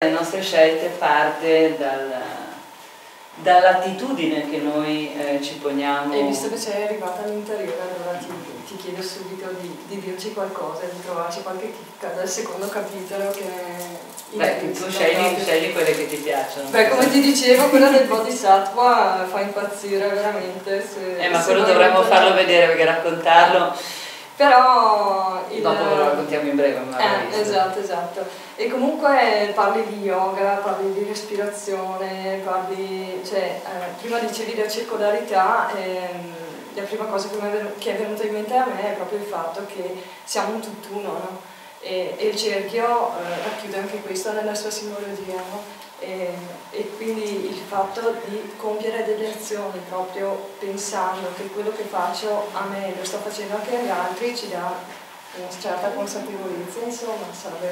Le nostre scelte parte dall'attitudine che noi ci poniamo. E visto che sei arrivata all'interiore, allora ti chiedo subito di dirci qualcosa, di trovarci qualche chicca dal secondo capitolo che... Beh, tu scegli quelle che ti piacciono. Beh, come ti dicevo, quella del Bodhisattva fa impazzire veramente. Ma quello dovremmo farlo vedere, perché raccontarlo... Però dopo ve lo raccontiamo in breve, esatto. E comunque parli di yoga, parli di respirazione, prima dicevi la circolarità, la prima cosa che è venuta in mente a me è proprio il fatto che siamo un tutt'uno, no? E il cerchio racchiude anche questo nella sua simbologia, no? E quindi il fatto di compiere delle azioni proprio pensando che quello che faccio a me lo sto facendo anche agli altri ci dà una certa consapevolezza, insomma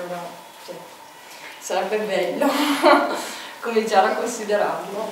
sarebbe bello cominciare a considerarlo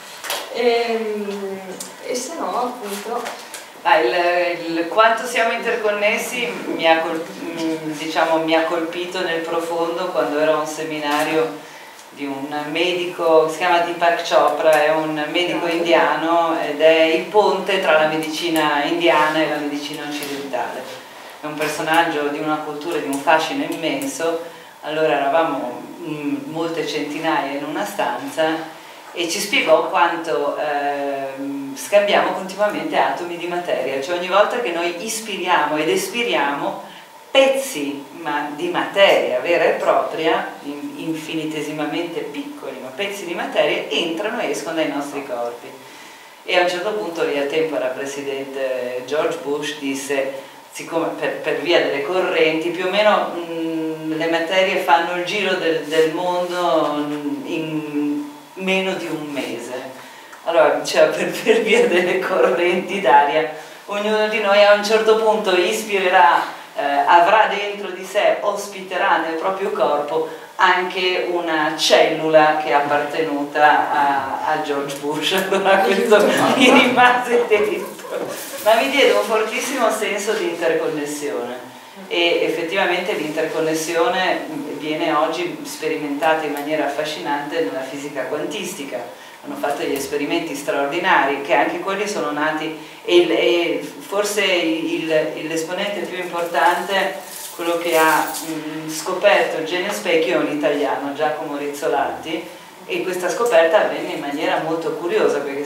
e se no appunto quanto siamo interconnessi mi ha colpito nel profondo quando ero a un seminario di un medico, si chiama Deepak Chopra, è un medico indiano ed è il ponte tra la medicina indiana e la medicina occidentale. È un personaggio di una cultura, di un fascino immenso. Allora eravamo molte centinaia in una stanza e ci spiegò quanto scambiamo continuamente atomi di materia, cioè ogni volta che noi ispiriamo ed espiriamo pezzi di materia vera e propria, infinitesimamente piccoli, ma pezzi di materia entrano e escono dai nostri corpi. E a un certo punto, lì al tempo era presidente George Bush, disse, siccome per via delle correnti, più o meno le materie fanno il giro del mondo in meno di un mese. Allora diceva, per via delle correnti d'aria, ognuno di noi a un certo punto ispirerà, avrà dentro di sé, ospiterà nel proprio corpo anche una cellula che è appartenuta a George Bush. Allora questo mi rimase dentro, ma mi diede un fortissimo senso di interconnessione e effettivamente l'interconnessione viene oggi sperimentata in maniera affascinante nella fisica quantistica. Hanno fatto degli esperimenti straordinari che anche quelli sono nati e forse l'esponente più importante, quello che ha scoperto il genio specchio, è un italiano, Giacomo Rizzolatti, e questa scoperta avvenne in maniera molto curiosa perché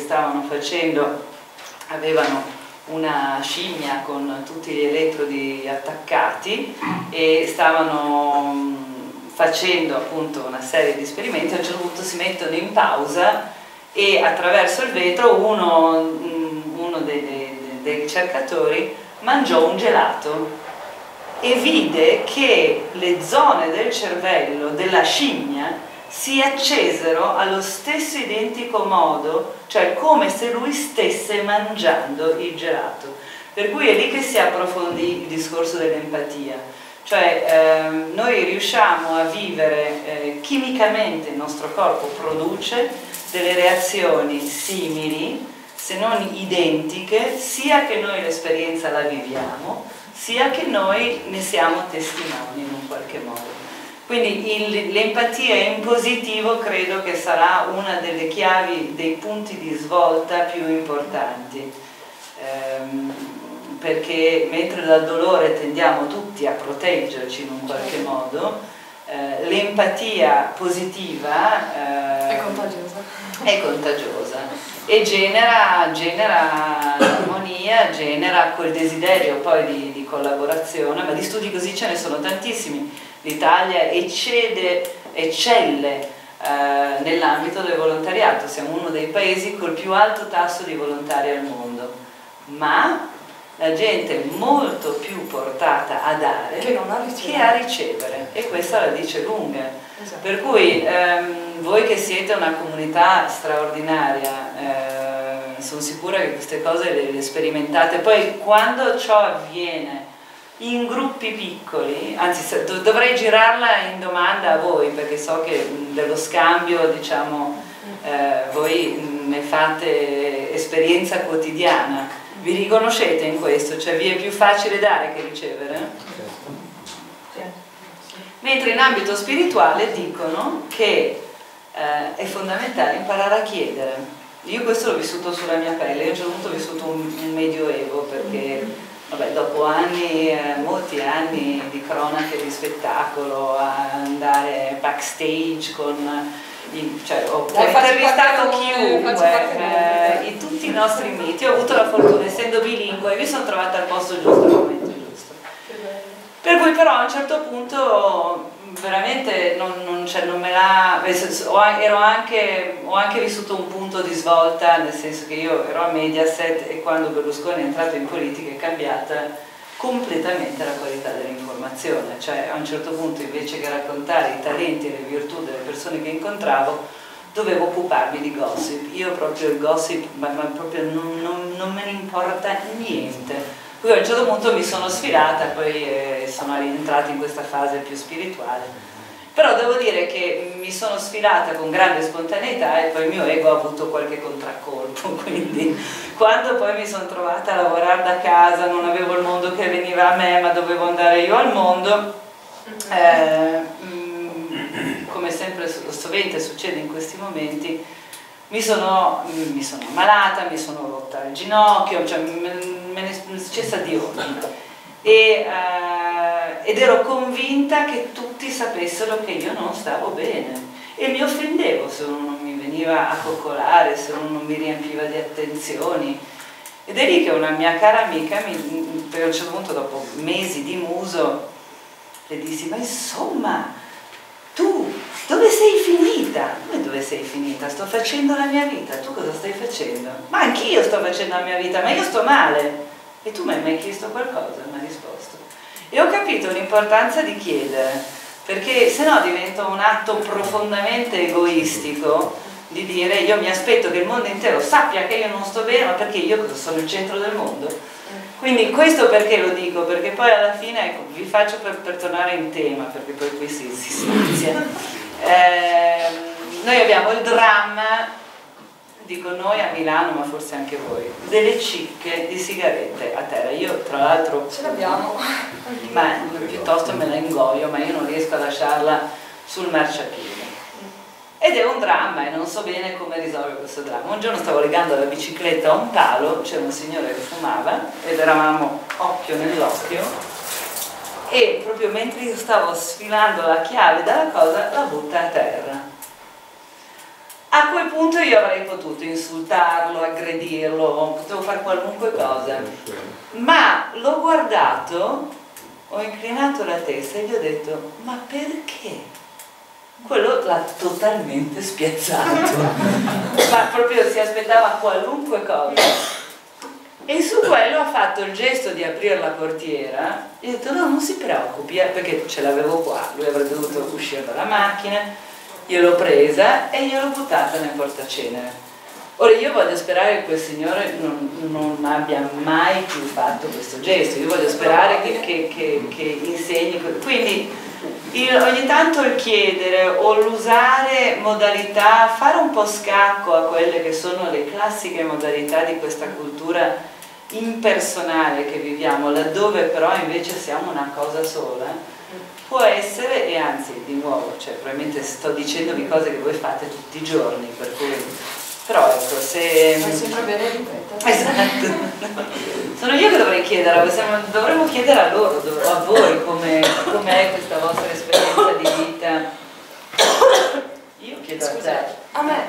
avevano una scimmia con tutti gli elettrodi attaccati e stavano facendo appunto una serie di esperimenti. A un certo punto si mettono in pausa e attraverso il vetro uno dei ricercatori mangiò un gelato e vide che le zone del cervello della scimmia si accesero allo stesso identico modo, cioè come se lui stesse mangiando il gelato. Per cui è lì che si approfondì il discorso dell'empatia. Cioè noi riusciamo a vivere chimicamente, il nostro corpo produce delle reazioni simili, se non identiche, sia che noi l'esperienza la viviamo, sia che noi ne siamo testimoni in un qualche modo. Quindi l'empatia in positivo credo che sarà una delle chiavi, dei punti di svolta più importanti. Perché mentre dal dolore tendiamo tutti a proteggerci in un qualche modo, l'empatia positiva è contagiosa e genera armonia, genera quel desiderio poi di collaborazione, ma di studi così ce ne sono tantissimi. L'Italia eccelle nell'ambito del volontariato, siamo uno dei paesi col più alto tasso di volontari al mondo, ma la gente è molto più portata a dare che a ricevere, e questa la dice lunga. Esatto. Per cui voi che siete una comunità straordinaria, sono sicura che queste cose le sperimentate. Poi quando ciò avviene in gruppi piccoli, anzi dovrei girarla in domanda a voi, perché so che dello scambio, diciamo, voi ne fate esperienza quotidiana. Vi riconoscete in questo? Cioè vi è più facile dare che ricevere? Mentre in ambito spirituale dicono che è fondamentale imparare a chiedere. Io questo l'ho vissuto sulla mia pelle, io a un certo punto ho vissuto un medioevo perché vabbè, dopo anni, molti anni di cronache di spettacolo, a andare backstage con cioè, ho intervistato chiunque, in tutti i nostri miti, ho avuto la fortuna, essendo bilingue, mi sono trovata al posto giusto, al momento giusto. Per cui però a un certo punto veramente non me la... ho anche vissuto un punto di svolta, nel senso che io ero a Mediaset e quando Berlusconi è entrato in politica è cambiata completamente la qualità dell'informazione, cioè a un certo punto invece che raccontare i talenti e le virtù delle persone che incontravo dovevo occuparmi di gossip. Io proprio il gossip proprio non me ne importa niente. Poi a un certo punto mi sono sfilata, poi sono rientrata in questa fase più spirituale. Però devo dire che mi sono sfilata con grande spontaneità e poi il mio ego ha avuto qualche contraccolpo, quindi quando poi mi sono trovata a lavorare da casa, non avevo il mondo che veniva a me, ma dovevo andare io al mondo, come sempre sovente succede in questi momenti, mi sono ammalata, mi sono rotta il ginocchio, cioè me ne è successa di ogni. Ed ero convinta che tutti sapessero che io non stavo bene e mi offendevo se uno non mi veniva a coccolare, se uno non mi riempiva di attenzioni. Ed è lì che una mia cara amica, per un certo punto, dopo mesi di muso, le dissi: ma insomma, tu dove sei finita? Come dove sei finita? Sto facendo la mia vita, tu cosa stai facendo? Ma anch'io sto facendo la mia vita, ma io sto male. E tu mi hai mai chiesto qualcosa? Mi ha risposto. E ho capito l'importanza di chiedere, perché se no diventa un atto profondamente egoistico di dire: io mi aspetto che il mondo intero sappia che io non sto bene, ma perché io sono il centro del mondo? Quindi questo perché lo dico? Perché poi alla fine, ecco, vi faccio per tornare in tema, perché poi qui si spazia. Noi abbiamo il dramma, dico noi a Milano, ma forse anche voi, delle cicche di sigarette a terra. Io tra l'altro ce l'abbiamo, ma piuttosto me la ingoio, ma io non riesco a lasciarla sul marciapiede. Ed è un dramma e non so bene come risolvere questo dramma. Un giorno stavo legando la bicicletta a un palo, c'era un signore che fumava ed eravamo occhio nell'occhio e proprio mentre io stavo sfilando la chiave dalla cosa la butta a terra. A quel punto io avrei potuto insultarlo, aggredirlo, potevo fare qualunque cosa, ma l'ho guardato, ho inclinato la testa e gli ho detto: ma perché? Quello l'ha totalmente spiazzato, ma proprio si aspettava qualunque cosa. E su quello ha fatto il gesto di aprire la portiera e ho detto: no, non si preoccupi, perché ce l'avevo qua, lui avrebbe dovuto uscire dalla macchina. Io l'ho presa e gliel'ho buttata nel portacenere. Ora io voglio sperare che quel signore non abbia mai più fatto questo gesto, io voglio sperare che insegni. Quindi ogni tanto il chiedere o l'usare modalità, fare un po' scacco a quelle che sono le classiche modalità di questa cultura impersonale che viviamo, laddove però invece siamo una cosa sola, può essere, e anzi di nuovo, cioè probabilmente sto dicendovi cose che voi fate tutti i giorni, per cui, però ecco, se... È sempre bene ripetere. Esatto. Sono io che dovrei chiedere, dovremmo chiedere a loro, a voi, com'è questa vostra esperienza di vita. Io chiedo a te. A me.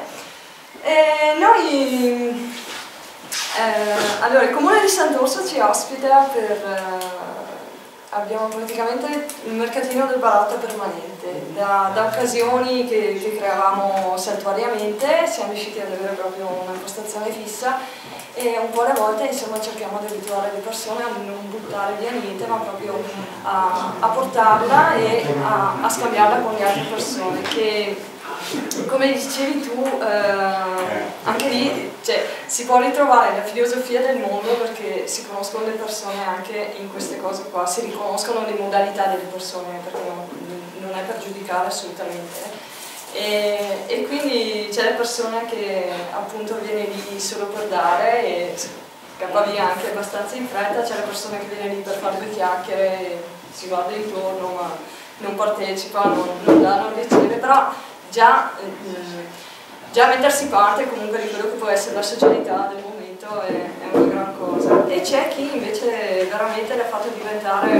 Noi... allora, il comune di Sant'Orso ci ospita abbiamo praticamente il mercatino del barattolo permanente, da occasioni che creavamo saltuariamente siamo riusciti ad avere proprio una postazione fissa e un po' alle volte insomma cerchiamo di abituare le persone a non buttare via niente, ma proprio a portarla e a scambiarla con le altre persone, che come dicevi tu anche lì cioè, si può ritrovare la filosofia del mondo, perché si conoscono le persone anche in queste cose qua, si riconoscono le modalità delle persone, perché non è per giudicare assolutamente. E quindi c'è la persona che appunto viene lì solo per dare e scappa via anche abbastanza in fretta, c'è la persona che viene lì per fare due chiacchiere e si guarda intorno, ma non partecipa, non dà, non riceve, però già mettersi parte comunque di quello che può essere la socialità del momento è una gran cosa. E c'è chi invece veramente l'ha fatto diventare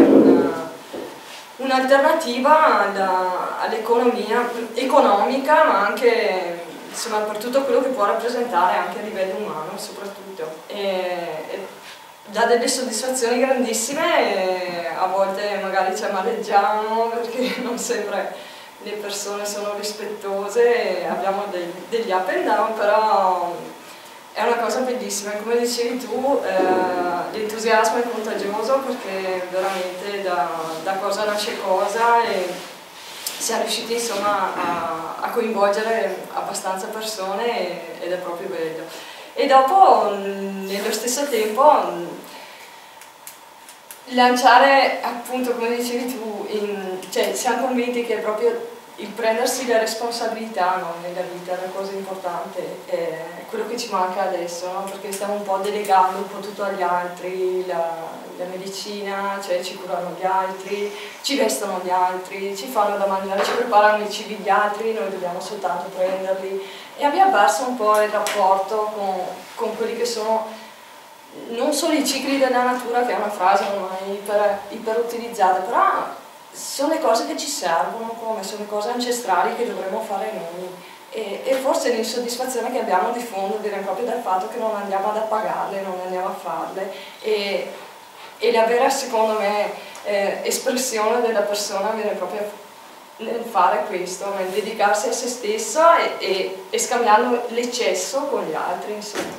un'alternativa all'economia economica, ma anche insomma per tutto quello che può rappresentare anche a livello umano soprattutto. E dà delle soddisfazioni grandissime, a volte magari ci amareggiamo perché non sempre le persone sono rispettose, abbiamo degli up and down, però è una cosa bellissima. Come dicevi tu, l'entusiasmo è contagioso perché veramente da cosa nasce cosa e siamo riusciti insomma a coinvolgere abbastanza persone ed è proprio bello. E dopo, nello stesso tempo, lanciare appunto, come dicevi tu, cioè siamo convinti che proprio il prendersi la responsabilità, no, nella vita è una cosa importante, è quello che ci manca adesso, no? Perché stiamo un po' delegando un po' tutto agli altri, la medicina, cioè ci curano gli altri, ci vestono gli altri, ci fanno da mangiare, ci preparano i cibi gli altri, noi dobbiamo soltanto prenderli e abbiamo perso un po' il rapporto con quelli che sono non solo i cicli della natura, che è una frase ormai iperutilizzata, però sono le cose che ci servono, sono le cose ancestrali che dovremmo fare noi e forse l'insoddisfazione che abbiamo di fondo viene proprio dal fatto che non andiamo ad appagarle, non andiamo a farle e la vera, secondo me, espressione della persona viene proprio nel fare questo, nel dedicarsi a se stesso e scambiando l'eccesso con gli altri, insomma.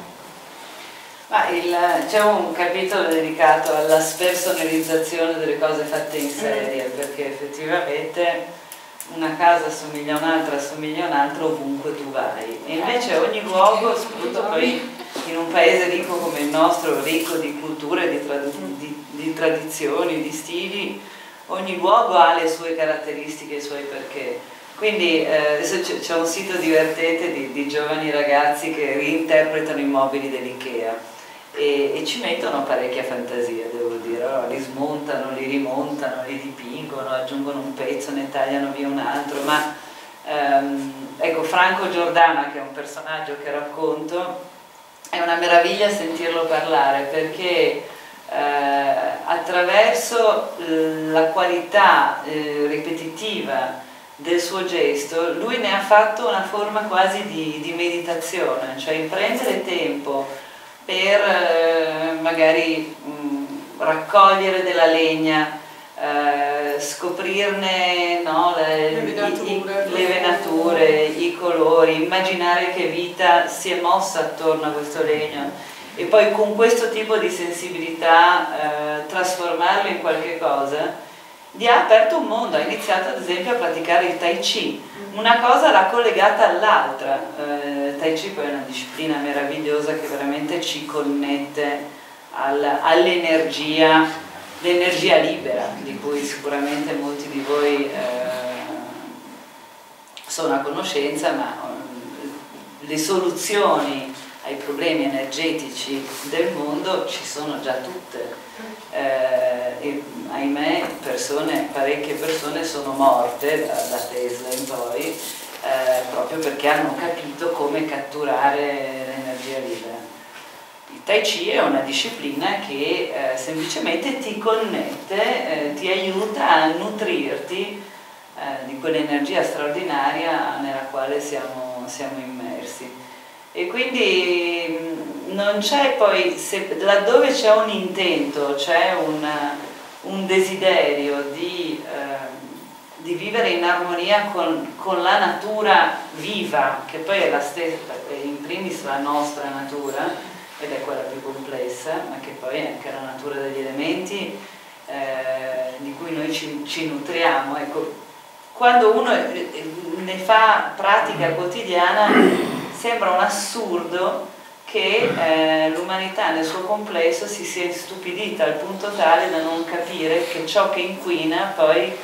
C'è un capitolo dedicato alla spersonalizzazione delle cose fatte in serie, perché effettivamente una casa assomiglia a un'altra ovunque tu vai, e invece ogni luogo, soprattutto poi in un paese ricco come il nostro, ricco di culture, di tradizioni, di stili, ogni luogo ha le sue caratteristiche, i suoi perché. Quindi adesso c'è un sito divertente di giovani ragazzi che reinterpretano i mobili dell'Ikea e ci mettono parecchia fantasia, devo dire. Allora, li smontano, li rimontano, li dipingono, aggiungono un pezzo, ne tagliano via un altro, ma ecco, Franco Giordana, che è un personaggio che racconto, è una meraviglia sentirlo parlare perché attraverso la qualità ripetitiva del suo gesto, lui ne ha fatto una forma quasi di meditazione, cioè il prendere tempo per magari raccogliere della legna, scoprirne, no, le venature, i colori, immaginare che vita si è mossa attorno a questo legno e poi con questo tipo di sensibilità trasformarlo in qualche cosa. Gli ha aperto un mondo, ha iniziato ad esempio a praticare il Tai Chi, una cosa l'ha collegata all'altra. Tai Chi poi è una disciplina meravigliosa che veramente ci connette all'energia, l'energia libera, di cui sicuramente molti di voi sono a conoscenza, ma le soluzioni ai problemi energetici del mondo ci sono già tutte. E ahimè parecchie persone sono morte da Tesla in poi proprio perché hanno capito come catturare l'energia libera. Il Tai Chi è una disciplina che semplicemente ti connette, ti aiuta a nutrirti di quell'energia straordinaria nella quale siamo immersi. E quindi non c'è poi, laddove c'è un intento, c'è un desiderio di vivere in armonia con la natura viva, che poi è la stessa, in primis la nostra natura, ed è quella più complessa, ma che poi è anche la natura degli elementi di cui noi ci nutriamo. Ecco, quando uno ne fa pratica quotidiana sembra un assurdo che l'umanità nel suo complesso si sia istupidita al punto tale da non capire che ciò che inquina poi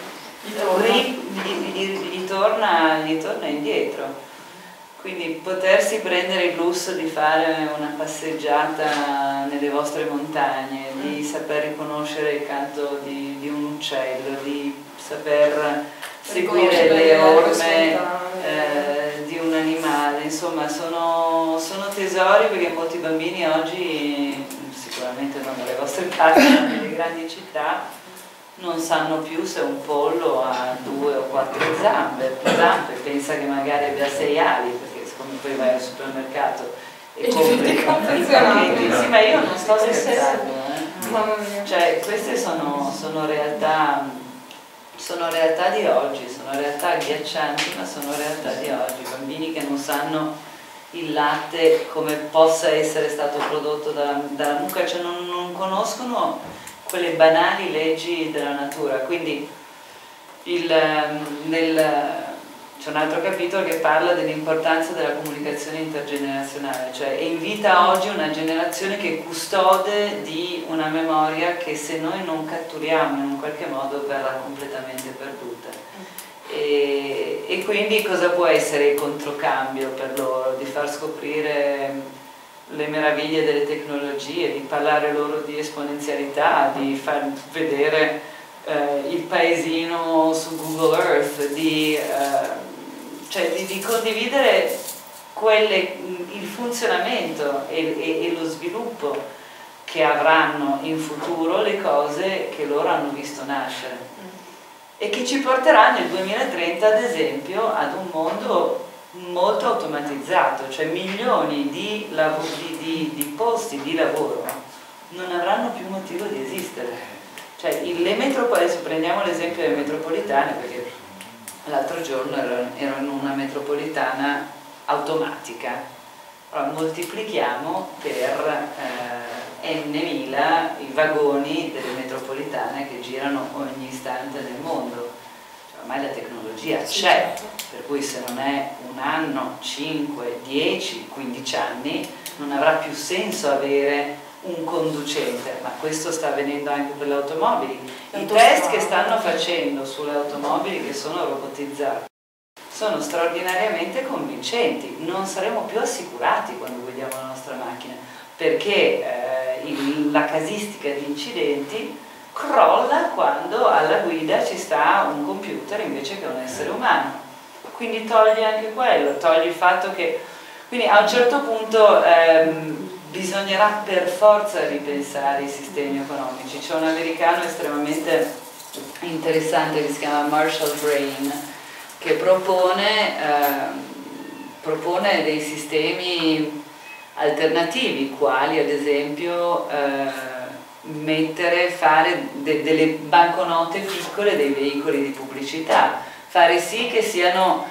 gli torna indietro. Quindi potersi prendere il lusso di fare una passeggiata nelle vostre montagne, di saper riconoscere il canto di un uccello, di saper seguire le orme di un animale, insomma sono tesori, perché molti bambini oggi, sicuramente non nelle vostre case, ma nelle grandi città, non sanno più se un pollo ha 2 o 4 zampe, pensa che magari abbia 6 ali, perché siccome poi vai al supermercato e compri i pacchetti, sì, ma io non sto scherzando, cioè queste sono realtà di oggi, sono realtà agghiaccianti, ma sono realtà di oggi, bambini che non sanno il latte come possa essere stato prodotto dalla mucca, cioè non conoscono quelle banali leggi della natura. Quindi c'è un altro capitolo che parla dell'importanza della comunicazione intergenerazionale, cioè invita oggi una generazione che è custode di una memoria che, se noi non catturiamo in un qualche modo, verrà completamente perduta. E quindi cosa può essere il controcambio per loro? Di far scoprire le meraviglie delle tecnologie, di parlare loro di esponenzialità, di far vedere il paesino su Google Earth, cioè di condividere il funzionamento e lo sviluppo che avranno in futuro le cose che loro hanno visto nascere e che ci porterà nel 2030, ad esempio, ad un mondo molto automatizzato, cioè milioni di posti di lavoro non avranno più motivo di esistere. Cioè le metropolitane, prendiamo l'esempio delle metropolitane, perché l'altro giorno ero in una metropolitana automatica. Allora moltiplichiamo per n.000 i vagoni delle metropolitane che girano ogni istante nel mondo. Cioè, ormai la tecnologia c'è, per cui se non è un anno, 5, 10, 15 anni, non avrà più senso avere un conducente, ma questo sta avvenendo anche per le automobili. I test che stanno facendo sulle automobili che sono robotizzate sono straordinariamente convincenti. Non saremo più assicurati quando guidiamo la nostra macchina, perché la casistica di incidenti crolla quando alla guida ci sta un computer invece che un essere umano. Quindi togli anche quello, togli il fatto che... Quindi a un certo punto bisognerà per forza ripensare i sistemi economici. C'è un americano estremamente interessante che si chiama Marshall Brain, che propone dei sistemi alternativi, quali ad esempio fare delle banconote piccole dei veicoli di pubblicità, fare sì che siano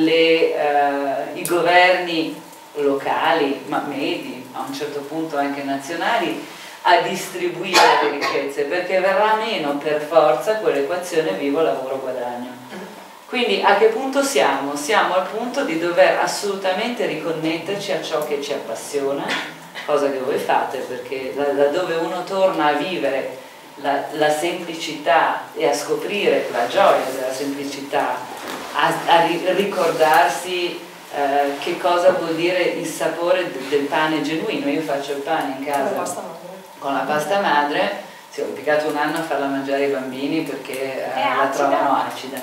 i governi locali, ma medi, a un certo punto anche nazionali, a distribuire le ricchezze, perché verrà meno per forza quell'equazione vivo, lavoro, guadagno. Quindi a che punto siamo? Siamo al punto di dover assolutamente riconnetterci a ciò che ci appassiona, cosa che voi fate, perché laddove uno torna a vivere la semplicità e a scoprire la gioia della semplicità, a ricordarsi che cosa vuol dire il sapore del pane genuino. Io faccio il pane in casa con la pasta madre, sì, ho impiegato un anno a farla mangiare ai bambini perché la trovano acida,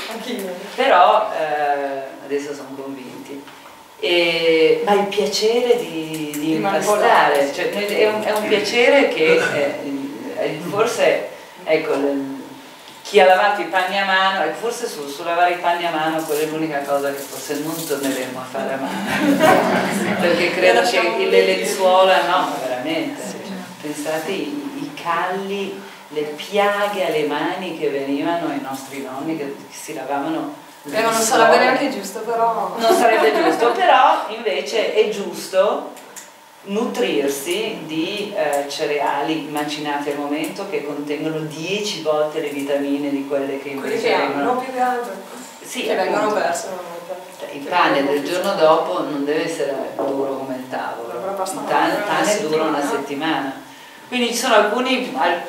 però adesso sono convinti. Ma il piacere di impastare, cioè, è un piacere che forse, ecco, chi ha lavato i panni a mano, forse su lavare i panni a mano quella è l'unica cosa che forse non torneremo a fare a mano, perché credo che le lenzuola, no, veramente, pensate i calli, le piaghe alle mani che venivano ai nostri nonni che si lavavano. Non sarebbe neanche giusto, però. Non sarebbe giusto, però invece è giusto nutrirsi di cereali macinati al momento che contengono 10 volte le vitamine di quelle che invece vengono più grandi, sì, che vengono perse. Il pane del giorno dopo non deve essere duro come il tavolo, il pane dura una settimana. Quindi ci sono alcune,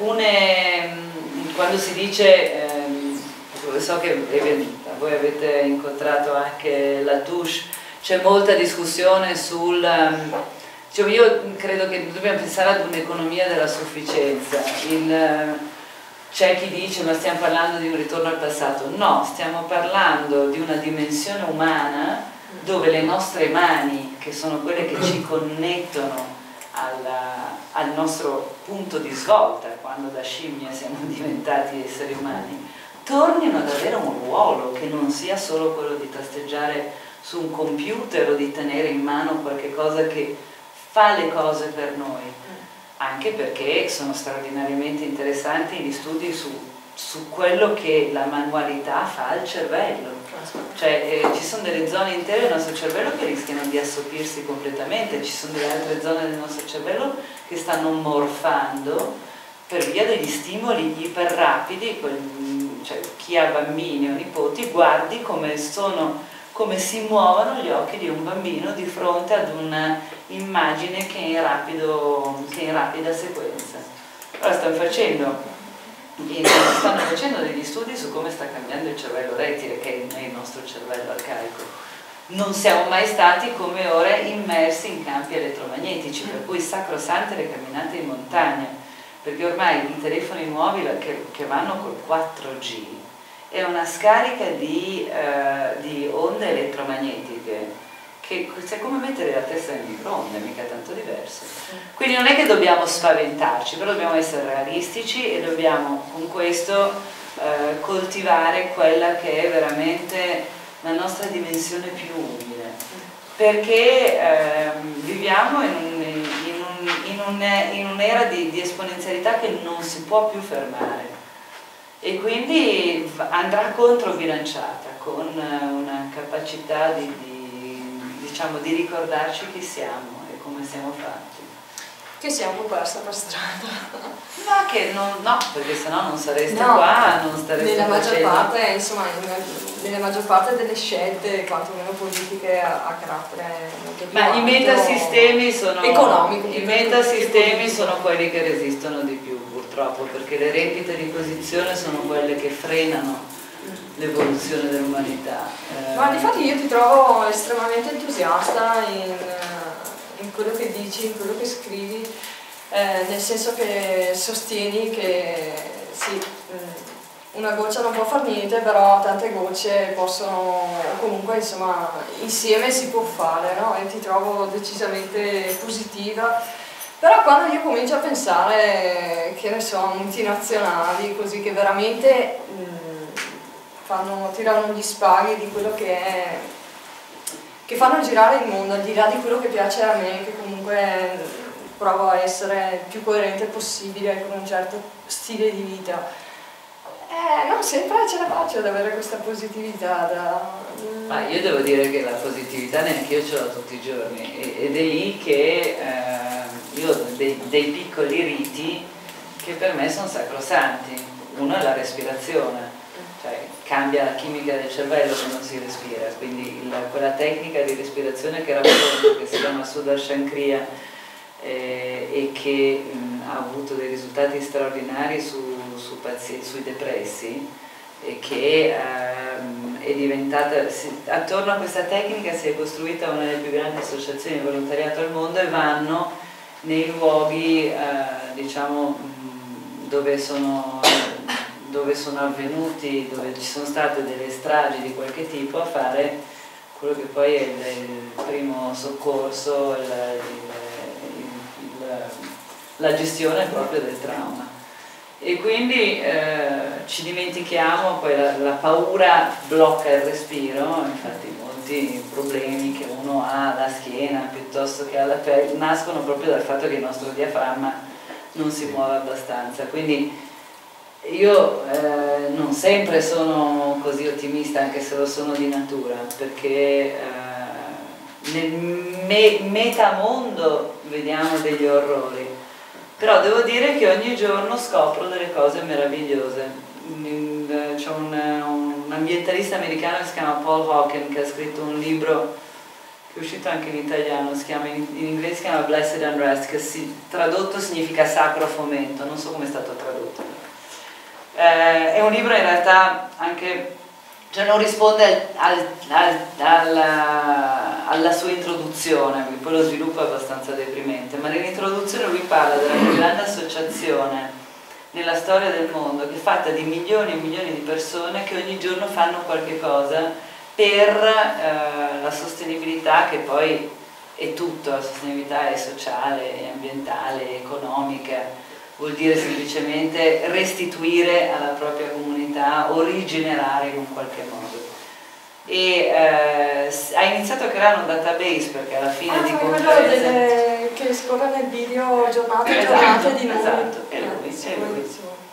quando si dice, so che voi avete incontrato anche Latouche, c'è molta discussione sul... Cioè io credo che dobbiamo pensare ad un'economia della sufficienza. c'è chi dice ma stiamo parlando di un ritorno al passato. No, stiamo parlando di una dimensione umana dove le nostre mani, che sono quelle che ci connettono al nostro punto di svolta, quando da scimmie siamo diventati esseri umani, tornino ad avere un ruolo che non sia solo quello di tasteggiare su un computer o di tenere in mano qualche cosa che fa le cose per noi, anche perché sono straordinariamente interessanti gli studi su quello che la manualità fa al cervello. Cioè ci sono delle zone intere del nostro cervello che rischiano di assopirsi completamente, ci sono delle altre zone del nostro cervello che stanno morfando per via degli stimoli iper rapidi. Cioè, chi ha bambini o nipoti guardi come si muovono gli occhi di un bambino di fronte ad un'immagine che è in rapida sequenza. Ora stanno facendo degli studi su come sta cambiando il cervello rettile, che è il nostro cervello arcaico. Non siamo mai stati come ora immersi in campi elettromagnetici, per cui sacrosante le camminate in montagna, perché ormai i telefoni nuovi che vanno col 4G è una scarica di onde elettromagnetiche che è come mettere la testa nel microonde, mica tanto diverso. Quindi non è che dobbiamo spaventarci, però dobbiamo essere realistici e dobbiamo con questo coltivare quella che è veramente la nostra dimensione più umile, perché viviamo in un'era di esponenzialità che non si può più fermare e quindi andrà controbilanciata con una capacità diciamo, di ricordarci chi siamo e come siamo fatti. Che siamo persa per strada. No, perché sennò non sareste qua, non stareste nella maggior facendo... parte, insomma, nella maggior parte delle scelte, quantomeno politiche, a carattere molto più i metasistemi sono economico. I metasistemi sono quelli che resistono di più, purtroppo, perché le rendite di posizione sono quelle che frenano l'evoluzione dell'umanità. Ma difatti io ti trovo estremamente entusiasta in quello che dici, in quello che scrivi, nel senso che sostieni che sì, una goccia non può far niente, però tante gocce possono, comunque insomma, insieme si può fare, no? E ti trovo decisamente positiva. Però quando io comincio a pensare, che ne so, a multinazionali, così che veramente tirano gli spaghi di quello che fanno girare il mondo, al di là di quello che piace a me, che comunque provo a essere il più coerente possibile con un certo stile di vita. Non sempre ce la faccio ad avere questa positività. Ma io devo dire che la positività neanche io ce l'ho tutti i giorni ed è lì che io ho dei piccoli riti che per me sono sacrosanti. Uno è la respirazione, cioè cambia la chimica del cervello quando si respira, quindi quella tecnica di respirazione che racconto, che si chiama Sudarshan Kriya e che ha avuto dei risultati straordinari sui depressi e che è diventata, attorno a questa tecnica si è costruita una delle più grandi associazioni di volontariato al mondo e vanno nei luoghi diciamo dove sono avvenuti, dove ci sono state delle stragi di qualche tipo, a fare quello che poi è il primo soccorso, la gestione proprio del trauma. E quindi ci dimentichiamo, poi la paura blocca il respiro, infatti molti problemi che uno ha alla schiena piuttosto che alla pelle nascono proprio dal fatto che il nostro diaframma non si muove abbastanza. Quindi io non sempre sono così ottimista, anche se lo sono di natura, perché nel metamondo vediamo degli orrori, però devo dire che ogni giorno scopro delle cose meravigliose. C'è un ambientalista americano che si chiama Paul Hawken, che ha scritto un libro che è uscito anche in italiano, in inglese si chiama Blessed Unrest, che tradotto significa sacro fomento, non so come è stato tradotto. È un libro in realtà anche, cioè non risponde alla sua introduzione, perché poi lo sviluppo è abbastanza deprimente, ma nell'introduzione lui parla della più grande associazione nella storia del mondo, che è fatta di milioni e milioni di persone che ogni giorno fanno qualche cosa per la sostenibilità, che poi è tutto, la sostenibilità è sociale, è ambientale, è economica, vuol dire semplicemente restituire alla propria comunità o rigenerare in un qualche modo. E ha iniziato a creare un database, perché alla fine di conferenze che scorre nel video giornate e esatto, giornate di noi. esatto, è lui.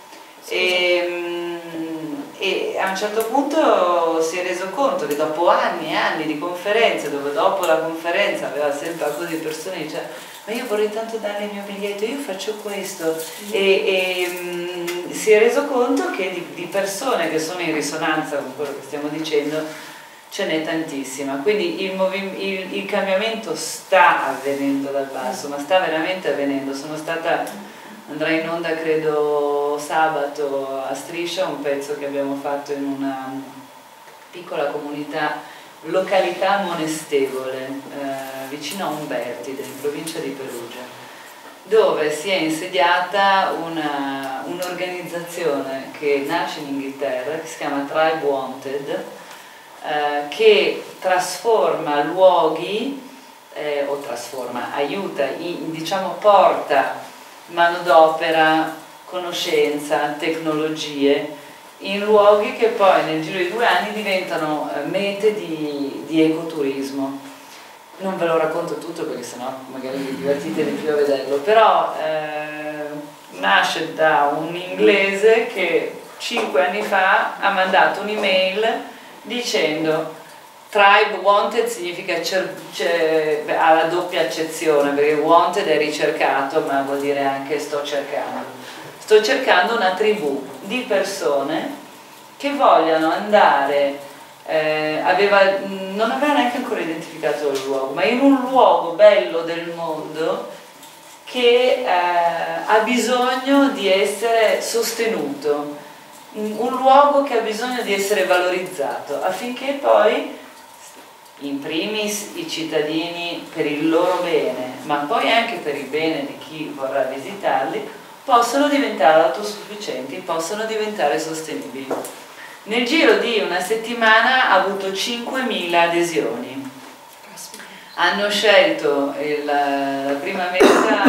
E a un certo punto si è reso conto che dopo anni e anni di conferenze, dove dopo la conferenza aveva sempre così persone che dicevano: ma io vorrei tanto dare il mio biglietto, io faccio questo, si è reso conto che di persone che sono in risonanza con quello che stiamo dicendo ce n'è tantissima, quindi il cambiamento sta avvenendo dal basso, ma sta veramente avvenendo. Andrà in onda credo sabato a Striscia un pezzo che abbiamo fatto in una piccola località monestevole vicino a Umbertide, in provincia di Perugia, dove si è insediata un'organizzazione che nasce in Inghilterra, che si chiama Tribe Wanted, che trasforma luoghi aiuta, diciamo porta manodopera, conoscenza, tecnologie in luoghi che poi nel giro di 2 anni diventano mete di ecoturismo. Non ve lo racconto tutto perché sennò magari vi divertite di più a vederlo, però nasce da un inglese che 5 anni fa ha mandato un'email dicendo: Tribe Wanted significa ha la doppia accezione, perché wanted è ricercato, ma vuol dire anche sto cercando una tribù di persone che vogliono andare, non aveva neanche ancora identificato il luogo, ma in un luogo bello del mondo che ha bisogno di essere sostenuto, un luogo che ha bisogno di essere valorizzato, affinché poi in primis i cittadini, per il loro bene, ma poi anche per il bene di chi vorrà visitarli, possono diventare autosufficienti, possono diventare sostenibili. Nel giro di una settimana ha avuto 5.000 adesioni. Hanno scelto la prima meta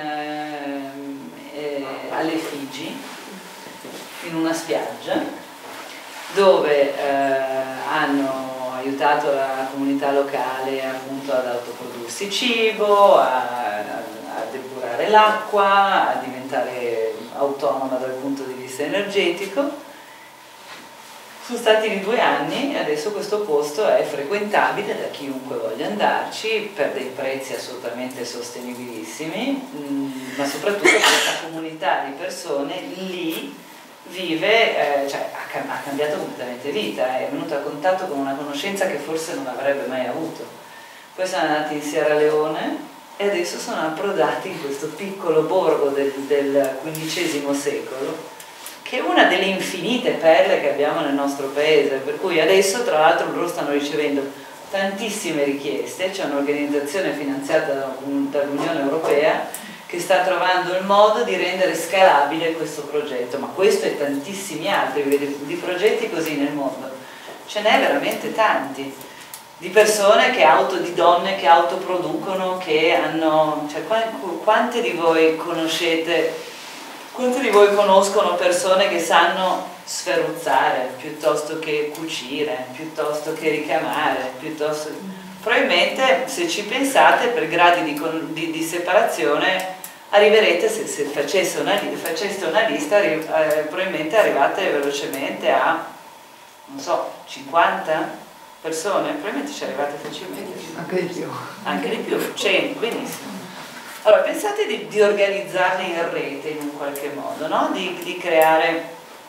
alle Figi, in una spiaggia, dove hanno aiutato la comunità locale appunto ad autoprodursi cibo, a depurare l'acqua, a diventare autonoma dal punto di vista energetico. Sono stati lì 2 anni e adesso questo posto è frequentabile da chiunque voglia andarci per dei prezzi assolutamente sostenibilissimi, ma soprattutto questa comunità di persone lì vive, ha cambiato completamente vita, è venuto a contatto con una conoscenza che forse non avrebbe mai avuto. Poi sono andati in Sierra Leone e adesso sono approdati in questo piccolo borgo del XV secolo, che è una delle infinite perle che abbiamo nel nostro paese, per cui adesso tra l'altro loro stanno ricevendo tantissime richieste. C'è un'organizzazione finanziata dall'Unione Europea che sta trovando il modo di rendere scalabile questo progetto, ma questo e tantissimi altri, di progetti così nel mondo. Ce n'è veramente tanti, di persone di donne che autoproducono, che hanno, quante di voi conoscete, quante di voi conoscono persone che sanno sferruzzare, piuttosto che cucire, piuttosto che ricamare, probabilmente se ci pensate per gradi di separazione arriverete, se faceste una lista, probabilmente arrivate velocemente a, non so, 50 persone, probabilmente ci arrivate facilmente. Anche di più, 100, benissimo. Allora, pensate di organizzarli in rete in un qualche modo, no? Di creare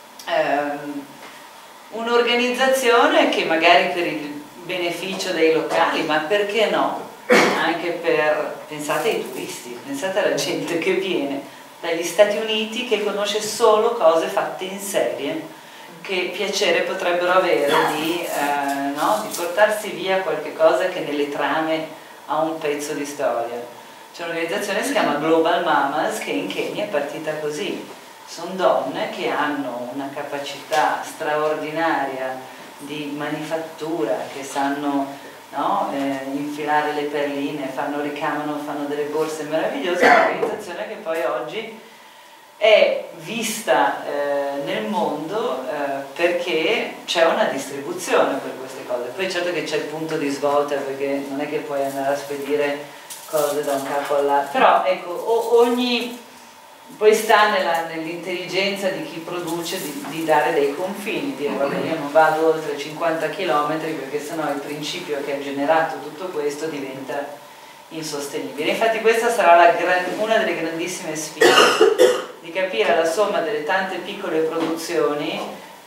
un'organizzazione che magari per il beneficio dei locali, ma perché no? Anche pensate ai turisti, pensate alla gente che viene dagli Stati Uniti, che conosce solo cose fatte in serie, che piacere potrebbero avere di portarsi via qualche cosa che nelle trame ha un pezzo di storia. C'è un'organizzazione che si chiama Global Mamas, che in Kenya è partita così. sono donne che hanno una capacità straordinaria di manifattura, che sanno, no, infilare le perline, ricamano, fanno delle borse meravigliose, un'organizzazione che poi oggi è vista nel mondo perché c'è una distribuzione per queste cose. Poi certo che c'è il punto di svolta, perché non è che puoi andare a spedire cose da un capo all'altro, però ecco, poi sta nell'intelligenza di chi produce di dare dei confini, dire vabbè, io non vado oltre 50 km perché sennò il principio che ha generato tutto questo diventa insostenibile. Infatti questa sarà una delle grandissime sfide, di capire la somma delle tante piccole produzioni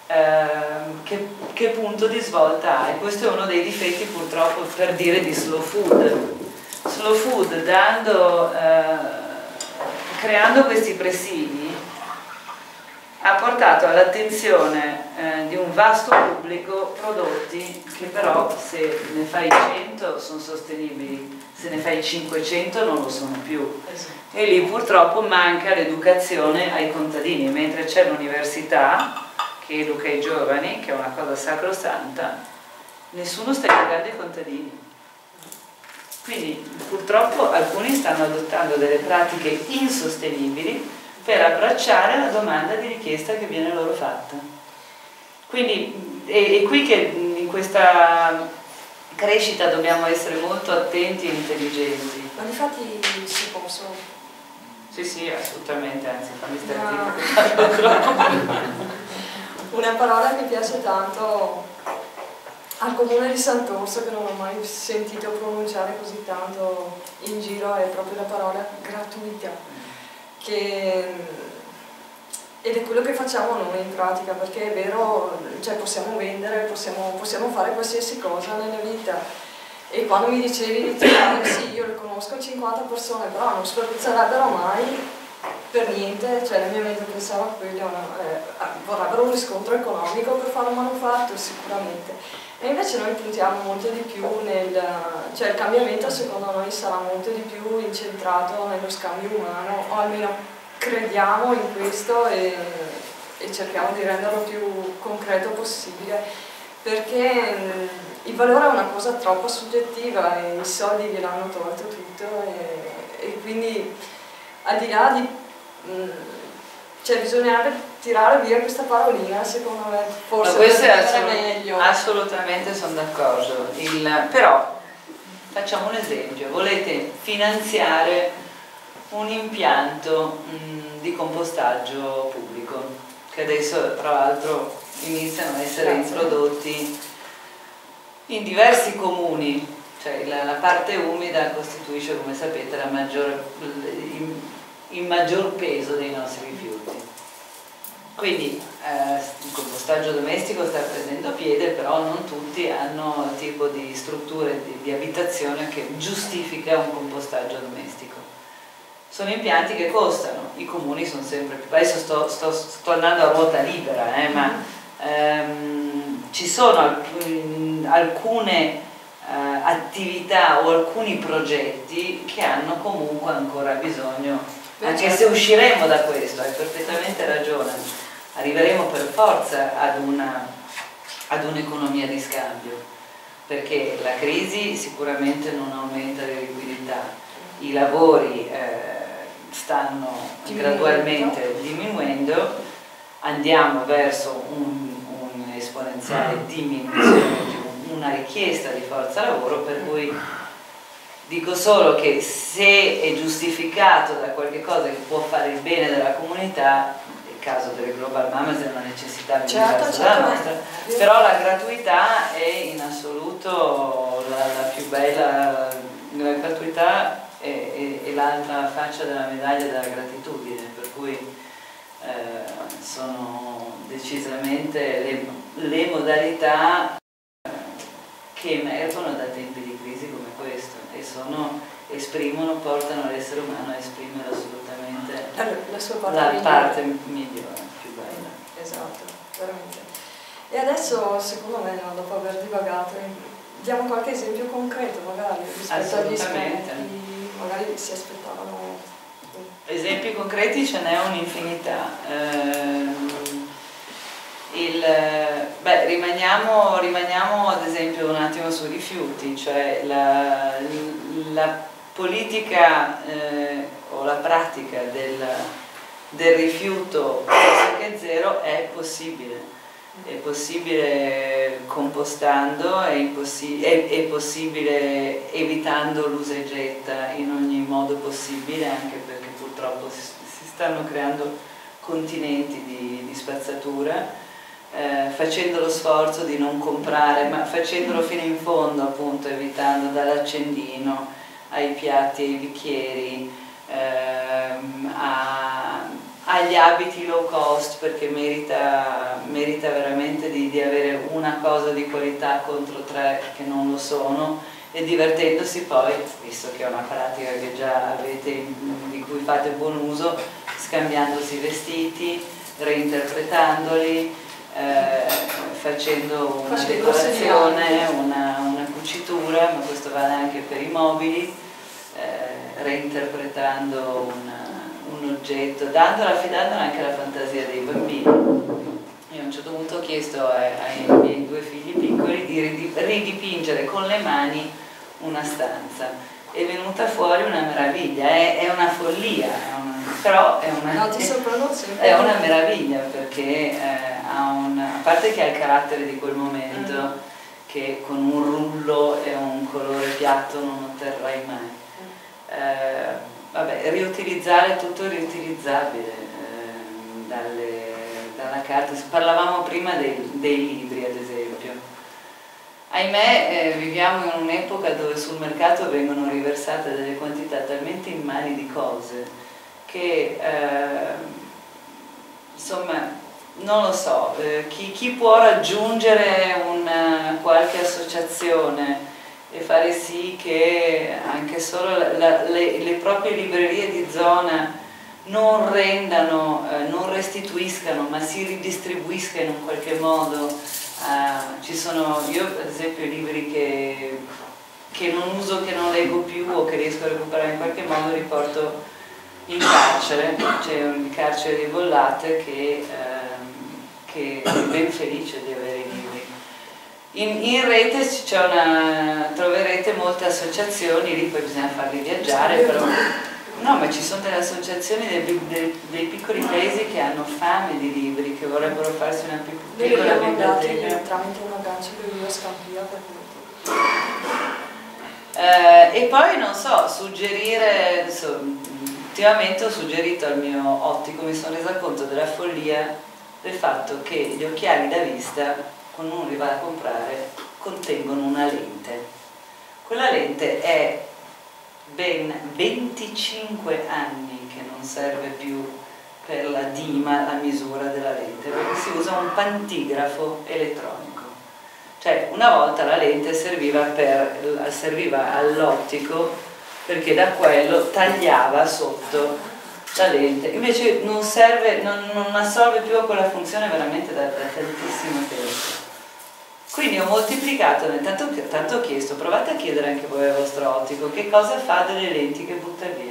che punto di svolta ha, e questo è uno dei difetti purtroppo, per dire, di slow food. Slow food, creando questi presidi, ha portato all'attenzione di un vasto pubblico prodotti che però, se ne fai 100 sono sostenibili, se ne fai 500 non lo sono più. E lì purtroppo manca l'educazione ai contadini, mentre c'è l'università che educa i giovani, che è una cosa sacrosanta, nessuno sta educando i contadini. Quindi purtroppo alcuni stanno adottando delle pratiche insostenibili per abbracciare la domanda di richiesta che viene loro fatta. Quindi è qui che in questa crescita dobbiamo essere molto attenti e intelligenti. Ma infatti si possono. Sì, assolutamente, anzi fammi stare zitto. Una parola che piace tanto al comune di Sant'Orso, che non ho mai sentito pronunciare così tanto in giro, è proprio la parola gratuità, ed è quello che facciamo noi in pratica, perché è vero, cioè possiamo vendere, possiamo fare qualsiasi cosa nella vita. E quando mi dicevi di sì, io le conosco 50 persone, però non sferzalerebbero mai per niente, cioè la mia mente pensava a quello, vorrebbero un riscontro economico per fare un manufatto sicuramente. E invece noi puntiamo molto di più cioè il cambiamento secondo noi sarà molto di più incentrato nello scambio umano, o almeno crediamo in questo e cerchiamo di renderlo più concreto possibile, perché il valore è una cosa troppo soggettiva e i soldi gliel'hanno tolto tutto, e quindi al di là di cioè bisognerebbe tirare via questa parolina, secondo me, forse per meglio. Assolutamente sono d'accordo. Però facciamo un esempio: volete finanziare un impianto di compostaggio pubblico, che adesso tra l'altro iniziano a essere introdotti in diversi comuni, cioè la parte umida costituisce, come sapete, il maggior peso dei nostri rifiuti. Quindi il compostaggio domestico sta prendendo piede, però non tutti hanno il tipo di strutture di abitazione che giustifica un compostaggio domestico. Sono impianti che costano, i comuni sono sempre più. Adesso sto andando a ruota libera, ma ci sono alcune attività o alcuni progetti che hanno comunque ancora bisogno, anche se usciremo da questo, hai perfettamente ragione, arriveremo per forza ad un'economia di scambio, perché la crisi sicuramente non aumenta le liquidità, i lavori stanno gradualmente diminuendo, andiamo verso un'esponenziale diminuzione di una richiesta di forza lavoro, per cui dico solo che se è giustificato da qualche cosa che può fare il bene della comunità, il caso delle Global Mamas è una necessità diversa dalla nostra, però la gratuità è in assoluto la più bella, la gratuità è l'altra faccia della medaglia della gratitudine, per cui sono decisamente le modalità che emergono da tempi di crisi come questo e portano l'essere umano a esprimere assolutamente la sua parte migliore, più bella. Esatto, veramente. E adesso, secondo me, dopo aver divagato, diamo qualche esempio concreto magari rispetto agli esperti, magari si aspettavano Esempi concreti ce n'è un'infinità. Rimaniamo ad esempio un attimo sui rifiuti, cioè la politica o la pratica del rifiuto pressoché zero è possibile. È possibile compostando, è possibile evitando l'usa e getta in ogni modo possibile, anche perché purtroppo si stanno creando continenti di spazzatura, facendo lo sforzo di non comprare, ma facendolo fino in fondo, appunto, evitando dall'accendino ai piatti, ai bicchieri, agli abiti low cost, perché merita veramente di avere una cosa di qualità contro 3 che non lo sono, e divertendosi poi, visto che è una pratica che già avete, di cui fate buon uso, scambiandosi i vestiti, reinterpretandoli, facendo una decorazione, una cucitura, ma questo vale anche per i mobili, reinterpretando un oggetto, affidandola anche alla fantasia dei bambini. Io a un certo punto ho chiesto ai miei 2 figli piccoli di ridipingere con le mani una stanza. È venuta fuori una meraviglia, è una follia, però è una meraviglia, perché a parte che ha il carattere di quel momento, che con un rullo e un colore piatto non otterrai mai. Vabbè, riutilizzare tutto il riutilizzabile, dalla carta. Parlavamo prima dei libri, ad esempio. Ahimè, viviamo in un'epoca dove sul mercato vengono riversate delle quantità talmente immani di cose che, insomma, non lo so, chi può raggiungere qualche associazione e fare sì che anche solo le proprie librerie di zona non restituiscano, ma si ridistribuisca in un qualche modo. Io ad esempio i libri che non uso, che non leggo più o che riesco a recuperare in qualche modo, li porto in carcere. C'è un carcere di Bollate che è ben felice di avere i libri. In rete troverete molte associazioni, lì poi bisogna farli viaggiare, però no, ma ci sono delle associazioni dei piccoli paesi che hanno fame di libri, che vorrebbero farsi una piccola biblioteca. Tramite un aggancio che vive a Scampia, e poi non so, suggerire, ultimamente ho suggerito al mio ottico, mi sono resa conto della follia del fatto che gli occhiali da vista, quando uno li va a comprare, contengono una lente. Quella lente è ben 25 anni che non serve più per la dima, la misura della lente, perché si usa un pantigrafo elettronico. Cioè, una volta la lente serviva all'ottico, perché da quello tagliava sotto la lente, invece non assolve più a quella funzione veramente da tantissimo tempo. Quindi ho moltiplicato, tanto ho chiesto, provate a chiedere anche voi al vostro ottico che cosa fa delle lenti che butta via.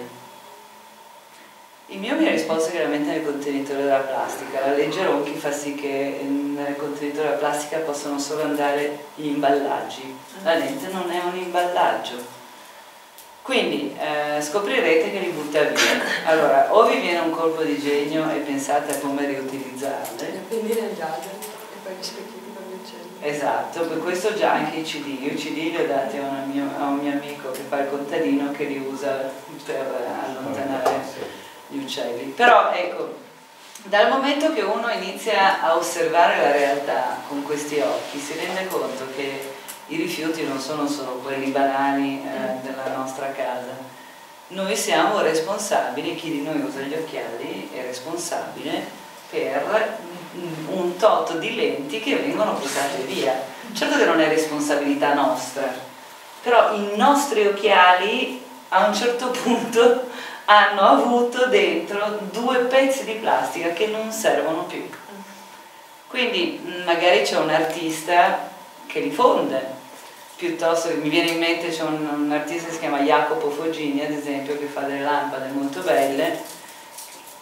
Il mio mi ha risposto chiaramente nel contenitore della plastica. La legge Ronchi fa sì che nel contenitore della plastica possono solo andare gli imballaggi. La lente non è un imballaggio. Quindi scoprirete che li butta via. Allora, o vi viene un colpo di genio e pensate a come riutilizzarle. Li appendi negli alberi e poi li specchietti per gli uccelli. Esatto, per questo già anche i CD. Io i CD li ho dati a un mio amico che fa il contadino, che li usa per allontanare gli uccelli. Però ecco, dal momento che uno inizia a osservare la realtà con questi occhi, si rende conto che i rifiuti non sono solo quelli banali della nostra casa. Noi siamo responsabili, chi di noi usa gli occhiali è responsabile per un tot di lenti che vengono buttate via. Certo che non è responsabilità nostra, però i nostri occhiali a un certo punto hanno avuto dentro 2 pezzi di plastica che non servono più. Quindi magari c'è un artista che li fonde, piuttosto che mi viene in mente, c'è un artista che si chiama Jacopo Foggini, ad esempio, che fa delle lampade molto belle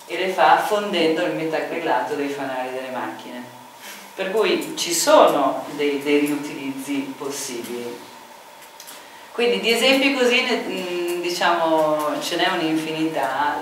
e le fa fondendo il metacrilato dei fanali delle macchine. Per cui ci sono dei riutilizzi possibili. Quindi di esempi così diciamo ce n'è un'infinità,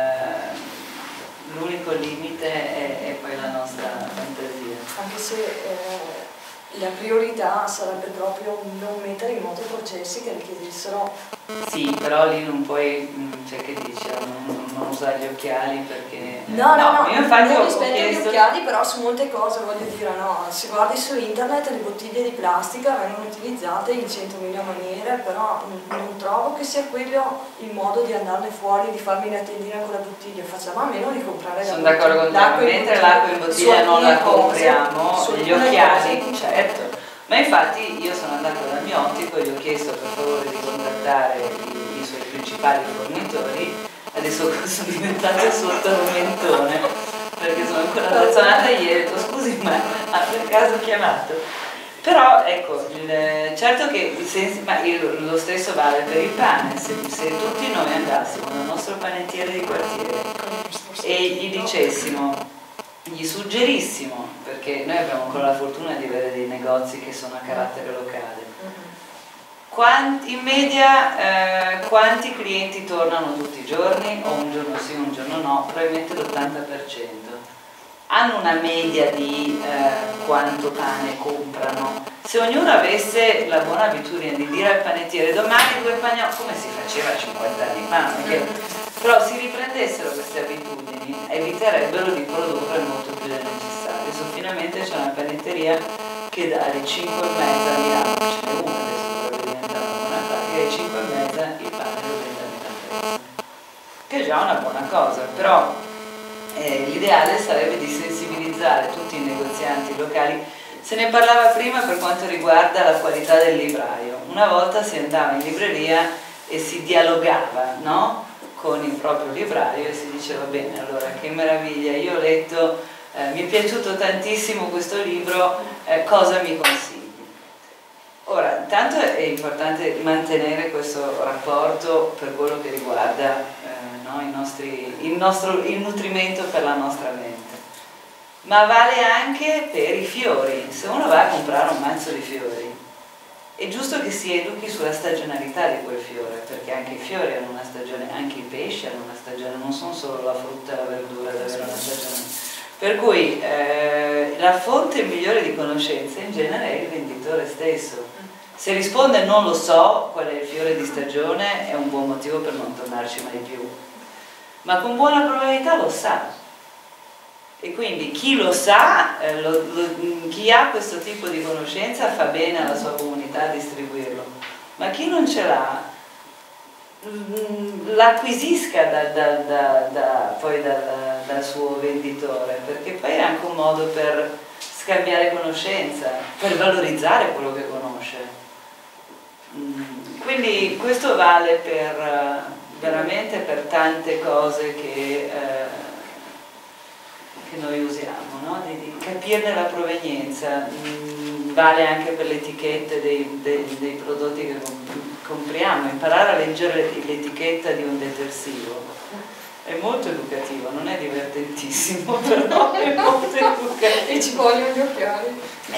l'unico limite è poi la nostra fantasia. Anche se la priorità sarebbe proprio non mettere in moto processi che richiedessero... Sì, però lì non puoi, cioè che dici, non usare gli occhiali perché... No, io infatti non ho rispetto agli chiesto... occhiali, però su molte cose, voglio dire, no, se guardi su internet le bottiglie di plastica vengono utilizzate in 100.000 maniere, però non trovo che sia quello il modo di andarne fuori, di farmi la tendina con la bottiglia, facciamo a meno di comprare Sono d'accordo con te, mentre l'acqua in bottiglia non la compriamo, gli occhiali, certo. Ma infatti io sono andata dal mio ottico e gli ho chiesto per favore di contattare i suoi principali fornitori. Adesso sono diventata sotto un mentone perché sono ancora razzonata ieri, ho detto scusi ma per caso ho chiamato. Però ecco, certo che lo stesso vale per il pane, se tutti noi andassimo dal nostro panettiere di quartiere e gli dicessimo, gli suggerissimo, perché noi abbiamo ancora la fortuna di avere dei negozi che sono a carattere locale, in media quanti clienti tornano tutti i giorni, o un giorno sì, un giorno no, probabilmente l'80%. Hanno una media di quanto pane comprano. Se ognuno avesse la buona abitudine di dire al panettiere domani 2 pagnoli, come si faceva 50 anni fa, però si riprendessero queste abitudini, eviterebbero di produrre molto più del necessario. Finalmente c'è una panetteria che dalle 5:30 a Milano, ce n'è una adesso dovrebbe diventare una buona pratica, alle 5:30 il pane lo vende a metà prezzo, che è già una buona cosa, però l'ideale sarebbe di sensibilizzare tutti i negozianti locali. Se ne parlava prima per quanto riguarda la qualità del libraio. Una volta si andava in libreria e si dialogava, no? Con il proprio libraio e si diceva bene, allora che meraviglia, io ho letto, mi è piaciuto tantissimo questo libro, cosa mi consigli? Ora, intanto è importante mantenere questo rapporto per quello che riguarda no, il nutrimento per la nostra mente, ma vale anche per i fiori. Se uno va a comprare un mazzo di fiori, è giusto che si educhi sulla stagionalità di quel fiore, perché anche i fiori hanno una stagione, anche i pesci hanno una stagione, non sono solo la frutta e la verdura ad avere una stagione. Per cui la fonte migliore di conoscenza in genere è il venditore stesso. Se risponde non lo so qual è il fiore di stagione, è un buon motivo per non tornarci mai più, ma con buona probabilità lo sa. E quindi chi lo sa, chi ha questo tipo di conoscenza fa bene alla sua comunità a distribuirlo, ma chi non ce l'ha, l'acquisisca poi dal suo venditore, perché poi è anche un modo per scambiare conoscenza, per valorizzare quello che conosce. Quindi questo vale veramente per tante cose che noi usiamo, no? Di capirne la provenienza. Vale anche per le etichette dei prodotti che compriamo, imparare a leggere l'etichetta di un detersivo è molto educativo, non è divertentissimo, però è molto educativo. E ci vogliono gli occhiali.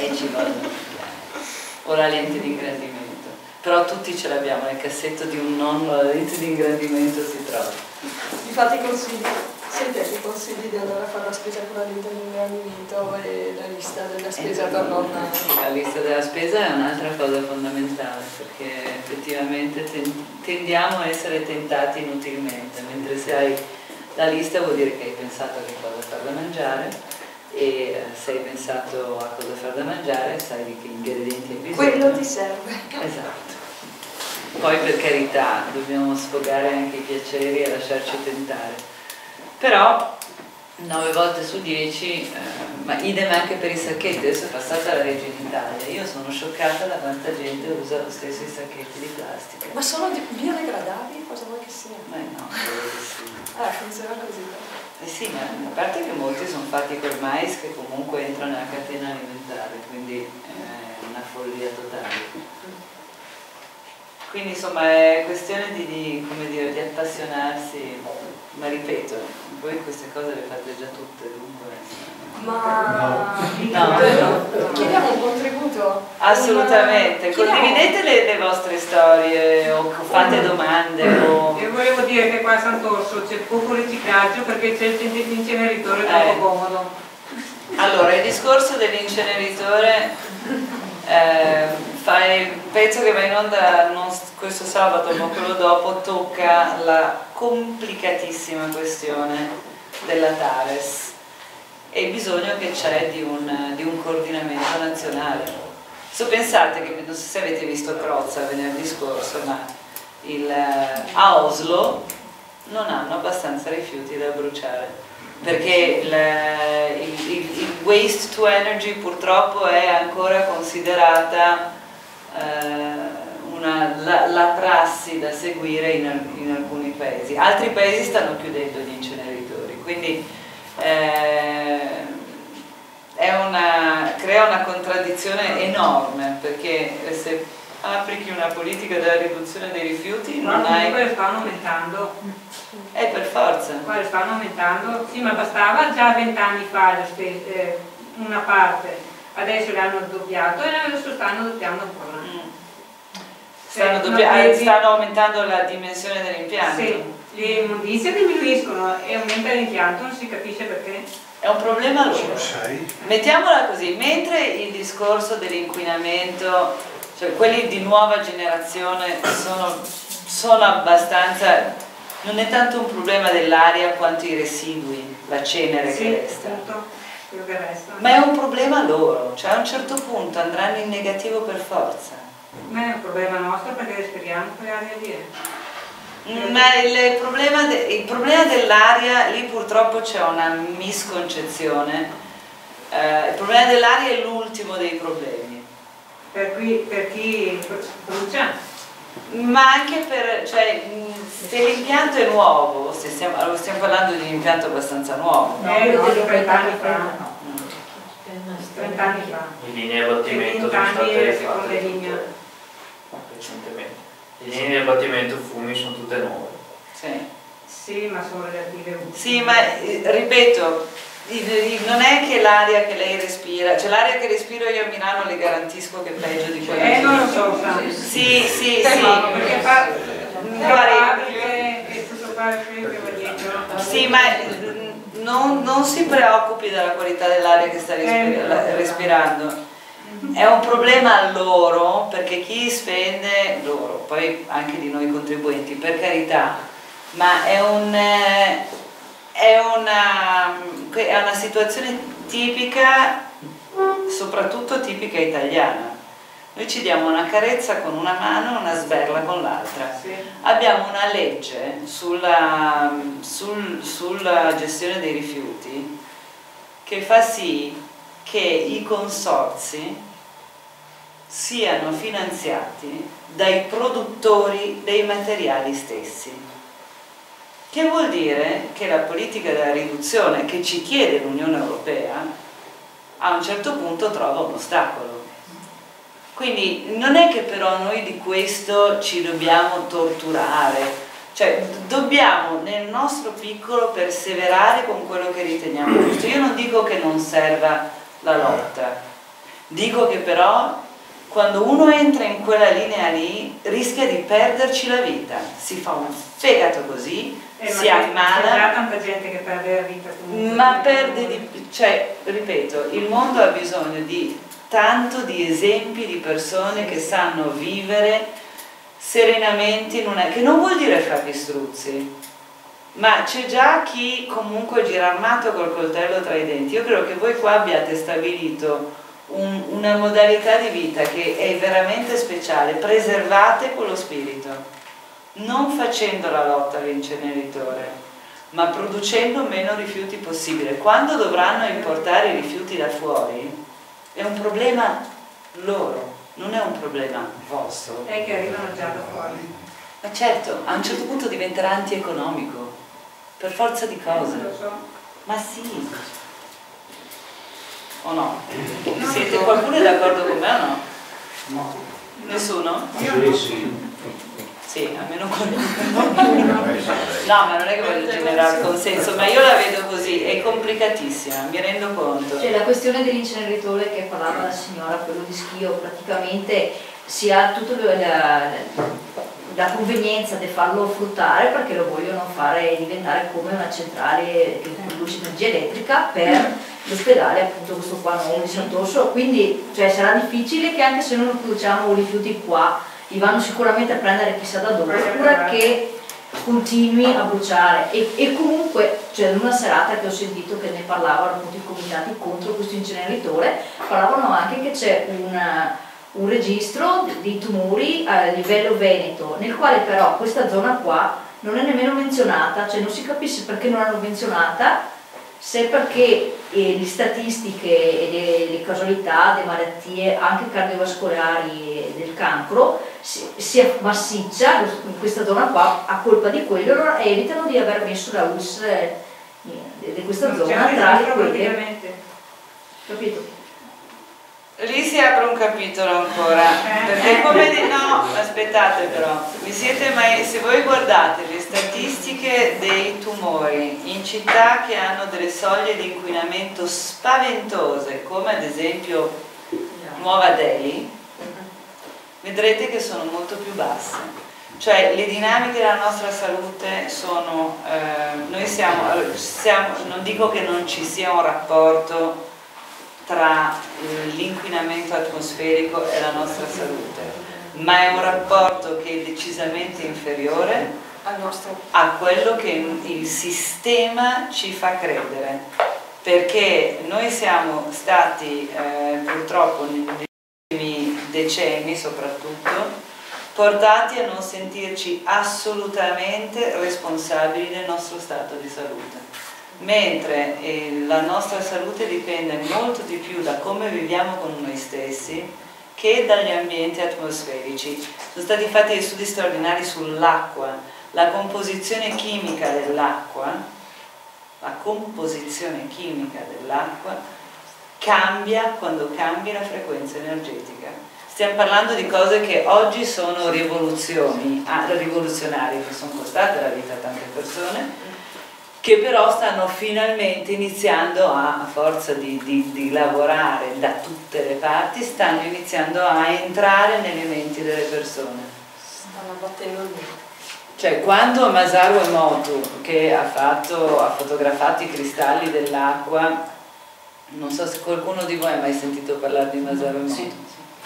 O la lente di ingrandimento, però tutti ce l'abbiamo nel cassetto di un nonno, la lente di ingrandimento si trova. Mi fate i consigli? Siete i consigli di andare a fare la spesa con la lente di ingrandimento e la lista della spesa per non... La lista della spesa è un'altra cosa fondamentale, perché effettivamente tendiamo a essere tentati inutilmente, mentre se hai la lista vuol dire che hai pensato a che cosa far da mangiare, e se hai pensato a cosa far da mangiare sai di che ingredienti hai bisogno. Quello ti serve. Esatto. Poi per carità dobbiamo sfogare anche i piaceri e lasciarci tentare. Però 9 volte su 10, ma idem anche per i sacchetti. Adesso è passata la legge in Italia, io sono scioccata da quanta gente usa lo stesso i sacchetti di plastica. Ma sono biodegradabili? Cosa vuoi che sia? Ma no, credo che sì. Funziona così. Sì, ma a parte che molti sono fatti col mais che comunque entra nella catena alimentare, quindi è una follia totale. quindi insomma è questione come dire, di appassionarsi, ma ripeto, voi queste cose le fate già tutte, dunque. Ma no. Chiediamo un contributo. Assolutamente, condividete le vostre storie o fate domande. Io volevo dire che qua a Sant'Orso c'è poco riciclaggio perché c'è l'inceneritore troppo comodo. Allora, il discorso dell'inceneritore penso che va in onda non questo sabato ma quello dopo, tocca la complicatissima questione della TARES e il bisogno che c'è di un coordinamento nazionale. Pensate che, non so se avete visto Crozza venerdì scorso, ma a Oslo non hanno abbastanza rifiuti da bruciare, perché il waste to energy purtroppo è ancora considerata la prassi da seguire in alcuni paesi. Altri paesi stanno chiudendo gli inceneritori, quindi crea una contraddizione enorme, perché se applichi una politica della riduzione dei rifiuti non hai... Poi stanno aumentando. per forza. Poi stanno aumentando, sì, ma bastava già 20 anni fa una parte, adesso l'hanno doppiato e adesso stanno doppiando ancora. Stanno aumentando la dimensione dell'impianto? Sì, le immondizie diminuiscono e aumenta l'impianto, non si capisce perché. È un problema loro. Mettiamola così, mentre il discorso dell'inquinamento, cioè quelli di nuova generazione sono abbastanza, non è tanto un problema dell'aria quanto i residui, la cenere che resta. Quello che resta. Ma è un problema loro, cioè a un certo punto andranno in negativo per forza. Non è un problema nostro perché respiriamo quell'aria lì. Ma il problema dell'aria, lì purtroppo c'è una misconcezione. Il problema dell'aria è l'ultimo dei problemi. Per chi brucia? Ma anche se l'impianto è nuovo, stiamo parlando di un impianto abbastanza nuovo. No, 30 anni fa. 30 anni fa. Le linee di abbattimento sono state fatte recentemente. Le linee di abbattimento fumi sono tutte nuove. Sì, ma sono relative. Sì, ma ripeto, non è che l'aria che lei respira, cioè l'aria che respiro io a Milano le garantisco che è peggio di quella non lo so. Sì. Perché fa fabbriche e tutto qua che va dietro. Sì, ma non si preoccupi della qualità dell'aria che sta respirando. È un problema loro, perché chi spende, loro, poi anche di noi contribuenti, per carità, ma è una situazione tipica, soprattutto tipica italiana. Noi ci diamo una carezza con una mano e una sberla con l'altra. Sì. Abbiamo una legge sulla gestione dei rifiuti che fa sì che i consorzi siano finanziati dai produttori dei materiali stessi, che vuol dire che la politica della riduzione che ci chiede l'Unione Europea a un certo punto trova un ostacolo. Quindi non è che però noi di questo ci dobbiamo torturare, cioè dobbiamo nel nostro piccolo perseverare con quello che riteniamo giusto. Io non dico che non serva la lotta, dico che però quando uno entra in quella linea lì rischia di perderci la vita, si fa un fegato così, si ammala. C'è già tanta gente che perde la vita comunque. Ma perde cioè, ripeto, il mondo ha bisogno di tanto di esempi di persone che sanno vivere serenamente che non vuol dire fare gli struzzi, ma c'è già chi comunque gira armato col coltello tra i denti. Io credo che voi qua abbiate stabilito una modalità di vita che è veramente speciale. Preservate quello spirito, non facendo la lotta all'inceneritore, ma producendo meno rifiuti possibile. Quando dovranno importare i rifiuti da fuori è un problema loro, non è un problema vostro. È che arrivano già da fuori. Ma certo, a un certo punto diventerà antieconomico, per forza di cose. Lo so. Ma sì. O no? Qualcuno è d'accordo con me o no? No. Nessuno? Sì. Sì, almeno quello. No, ma non è che voglio generare consenso, ma io la vedo così, è complicatissima, mi rendo conto. Cioè la questione dell'inceneritore che parlava la signora, quello di Schio, praticamente si ha tutta la convenienza di farlo fruttare perché lo vogliono fare diventare come una centrale che produce energia elettrica per l'ospedale, appunto questo qua nuovo di Sant'Orso, quindi cioè, sarà difficile che anche se noi non produciamo rifiuti qua, li vanno sicuramente a prendere chissà da dove, oppure che continui a bruciare e comunque cioè in una serata che ho sentito che ne parlavano appunto i comitati contro questo inceneritore, parlavano anche che c'è un registro di tumori a livello veneto, nel quale però questa zona qua non è nemmeno menzionata, cioè non si capisce perché non l'hanno menzionata, se perché le statistiche e le causalità delle malattie anche cardiovascolari e del cancro si massiccia in questa zona qua a colpa di quello e evitano di aver messo la US di questa zona tra le quelle, capito? Lì si apre un capitolo ancora, perché come no, aspettate però, vi siete mai, se voi guardate le statistiche dei tumori in città che hanno delle soglie di inquinamento spaventose, come ad esempio Nuova Delhi, vedrete che sono molto più basse. Cioè le dinamiche della nostra salute sono, noi siamo, non dico che non ci sia un rapporto tra l'inquinamento atmosferico e la nostra salute, ma è un rapporto che è decisamente inferiore a quello che il sistema ci fa credere, perché noi siamo stati purtroppo negli ultimi decenni soprattutto portati a non sentirci assolutamente responsabili del nostro stato di salute. Mentre la nostra salute dipende molto di più da come viviamo con noi stessi che dagli ambienti atmosferici. Sono stati fatti degli studi straordinari sull'acqua, la composizione chimica dell'acqua, cambia quando cambia la frequenza energetica. Stiamo parlando di cose che oggi sono rivoluzionarie, che sono costate la vita a tante persone, che però stanno finalmente iniziando a forza di lavorare da tutte le parti, stanno iniziando a entrare nelle menti delle persone. Stanno battendo il muro. Cioè quando Masaru Emoto, che ha fotografato i cristalli dell'acqua, non so se qualcuno di voi ha mai sentito parlare di Masaru Emoto. Sì.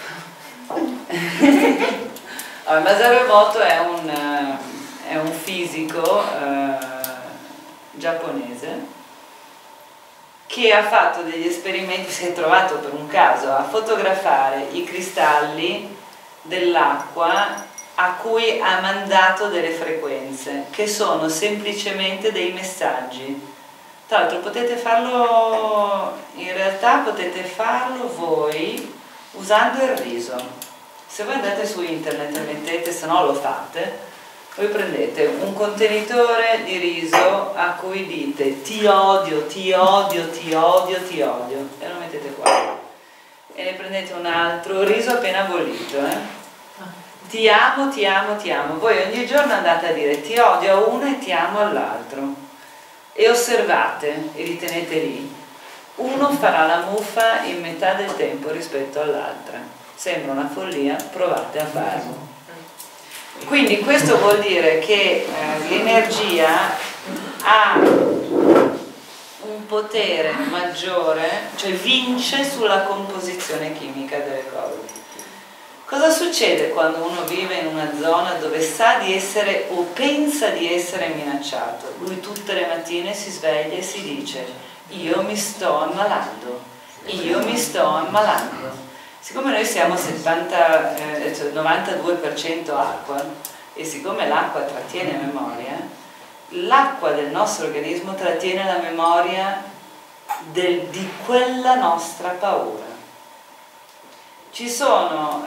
Allora, Masaru Emoto è un fisico giapponese che ha fatto degli esperimenti, si è trovato per un caso a fotografare i cristalli dell'acqua a cui ha mandato delle frequenze che sono semplicemente dei messaggi. Tra l'altro potete farlo, in realtà potete farlo voi usando il riso. Se voi andate su internet e mettete, se no lo fate, voi prendete un contenitore di riso a cui dite ti odio, ti odio, ti odio, ti odio, e lo mettete qua. E ne prendete un altro, riso appena bollito, ti amo, ti amo, ti amo. Voi ogni giorno andate a dire ti odio a uno e ti amo all'altro. E osservate e li tenete lì. Uno farà la muffa in metà del tempo rispetto all'altra. Sembra una follia, provate a farlo. Quindi questo vuol dire che l'energia ha un potere maggiore, cioè vince sulla composizione chimica delle cose. Cosa succede quando uno vive in una zona dove sa di essere o pensa di essere minacciato? Lui tutte le mattine si sveglia e si dice io mi sto ammalando, io mi sto ammalando. Siccome noi siamo 92% acqua e siccome l'acqua trattiene memoria, l'acqua del nostro organismo trattiene la memoria di quella nostra paura. Ci sono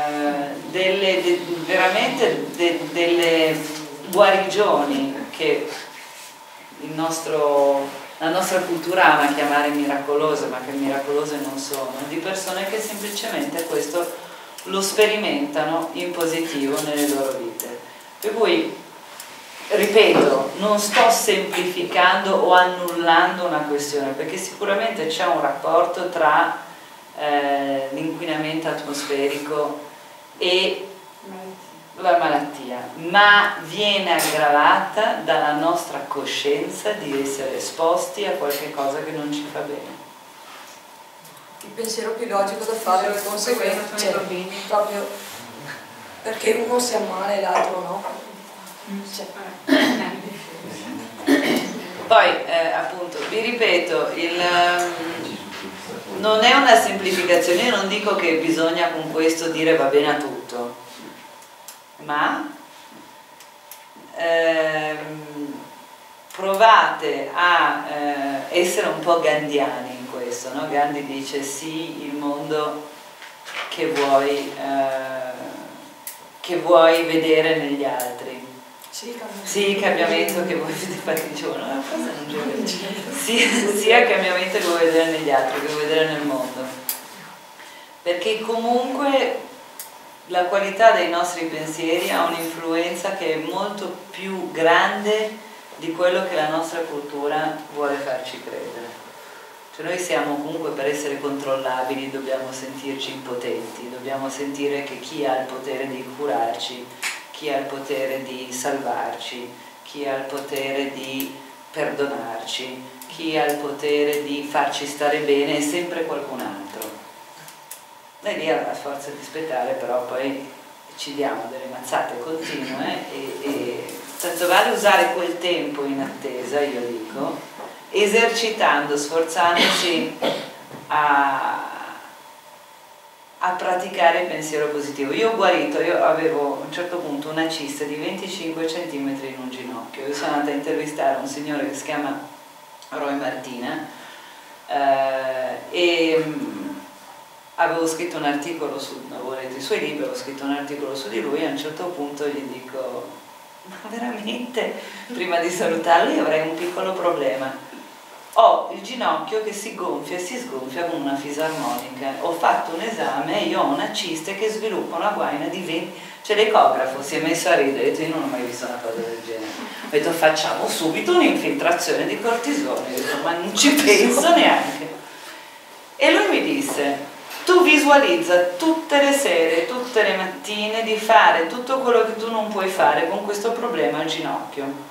veramente delle guarigioni che la nostra cultura ama chiamare miracolose, ma che miracolose non sono, di persone che semplicemente questo lo sperimentano in positivo nelle loro vite. Per cui, ripeto, non sto semplificando o annullando una questione, perché sicuramente c'è un rapporto tra l'inquinamento atmosferico e la malattia, ma viene aggravata dalla nostra coscienza di essere esposti a qualche cosa che non ci fa bene. Il pensiero più logico da fare è le conseguenze, cioè, proprio perché uno si ammala e l'altro no. Poi appunto vi ripeto, non è una semplificazione, io non dico che bisogna con questo dire va bene a tutto, ma provate a essere un po' gandhiani in questo, no? Gandhi dice sì, il mondo che vuoi vedere negli altri. Sì, il cambiamento che vuoi vedere, infatti dicevano, no, cosa non c'è, sia il cambiamento che vuoi vedere negli altri, che vuoi vedere nel mondo. Perché comunque la qualità dei nostri pensieri ha un'influenza che è molto più grande di quello che la nostra cultura vuole farci credere. Cioè noi siamo comunque, per essere controllabili, dobbiamo sentirci impotenti, dobbiamo sentire che chi ha il potere di curarci, chi ha il potere di salvarci, chi ha il potere di perdonarci, chi ha il potere di farci stare bene è sempre qualcun altro. Noi lì a forza di aspettare però poi ci diamo delle mazzate continue e tanto vale usare quel tempo in attesa, io dico, esercitando, sforzandosi a praticare il pensiero positivo. Io ho guarito, io avevo a un certo punto una cista di 25 cm in un ginocchio, io sono andata a intervistare un signore che si chiama Roy Martina e avevo scritto un articolo avevo letto i suoi libri, avevo scritto un articolo su di lui e a un certo punto gli dico, ma veramente, prima di salutarlo io avrei un piccolo problema. Ho il ginocchio che si gonfia e si sgonfia con una fisarmonica. Ho fatto un esame e io ho una ciste che sviluppa una guaina di 20. Cioè l'ecografo si è messo a ridere, io non ho mai visto una cosa del genere. Ho detto facciamo subito un'infiltrazione di cortisone. Ho detto ma non ci penso neanche. E lui mi disse, tu visualizza tutte le sere, tutte le mattine di fare tutto quello che tu non puoi fare con questo problema al ginocchio.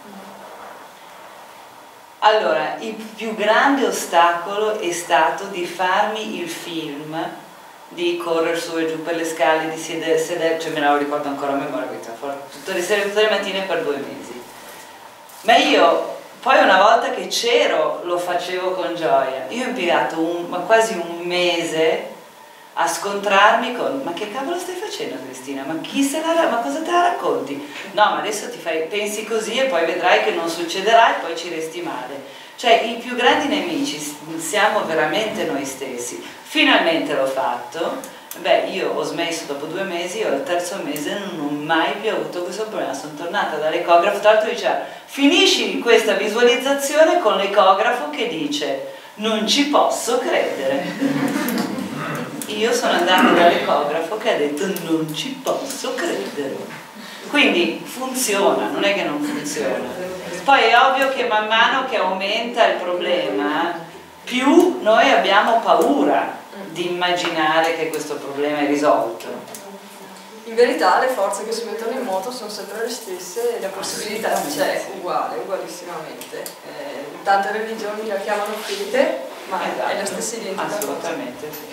Allora, il più grande ostacolo è stato di farmi il film, di correre su e giù per le scale, di sedere, cioè me la ricordo ancora a memoria, tutte le sere, tutte le mattine per 2 mesi. Ma io, poi una volta che c'ero, lo facevo con gioia. Io ho impiegato quasi un mese a scontrarmi con ma che cavolo stai facendo Cristina? Ma cosa te la racconti? No, ma adesso pensi così e poi vedrai che non succederà e poi ci resti male. Cioè i più grandi nemici siamo veramente noi stessi. Finalmente l'ho fatto, beh io ho smesso dopo 2 mesi e al terzo mese non ho mai più avuto questo problema, sono tornata dall'ecografo, tra l'altro diceva finisci questa visualizzazione con l'ecografo che dice non ci posso credere. Io sono andata dall'ecografo che ha detto non ci posso credere. Quindi funziona, non è che non funziona. Poi è ovvio che man mano che aumenta il problema, più noi abbiamo paura di immaginare che questo problema è risolto. In verità le forze che si mettono in moto sono sempre le stesse e la possibilità c'è ugualissimamente. Tante religioni la chiamano fede, ma esatto, è la stessa identica cosa. Assolutamente sì.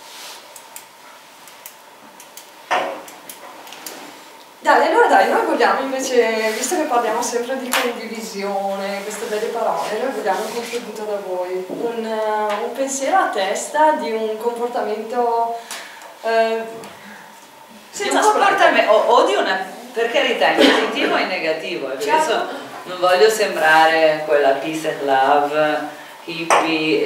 Allora noi vogliamo invece, visto che parliamo sempre di condivisione, queste belle parole, noi vogliamo un contributo da voi, un pensiero a testa di un comportamento senza comportamento o di una, per carità, in positivo e in negativo, perché certo. Adesso non voglio sembrare quella peace and love hippie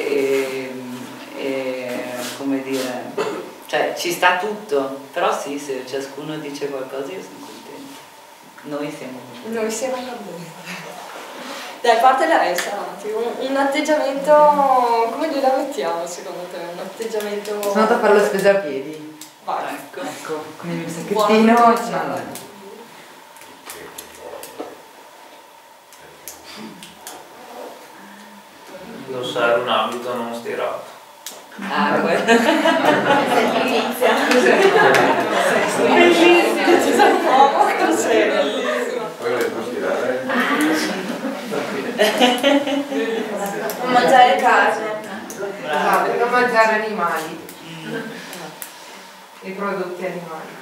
e come dire, cioè ci sta tutto, però sì, se ciascuno dice qualcosa io sono contenta. Noi siamo contenti. Dai, parte lei, Sarati, un atteggiamento, come gliela mettiamo secondo te? Un atteggiamento... Sono andata a fare la spesa a piedi. Vai. Ecco. Ecco, con il mio sacchettino. Indossare un abito non stirato. Ah, quello. Inizia. Non mangiare carne. Esatto, non mangiare animali. I prodotti animali.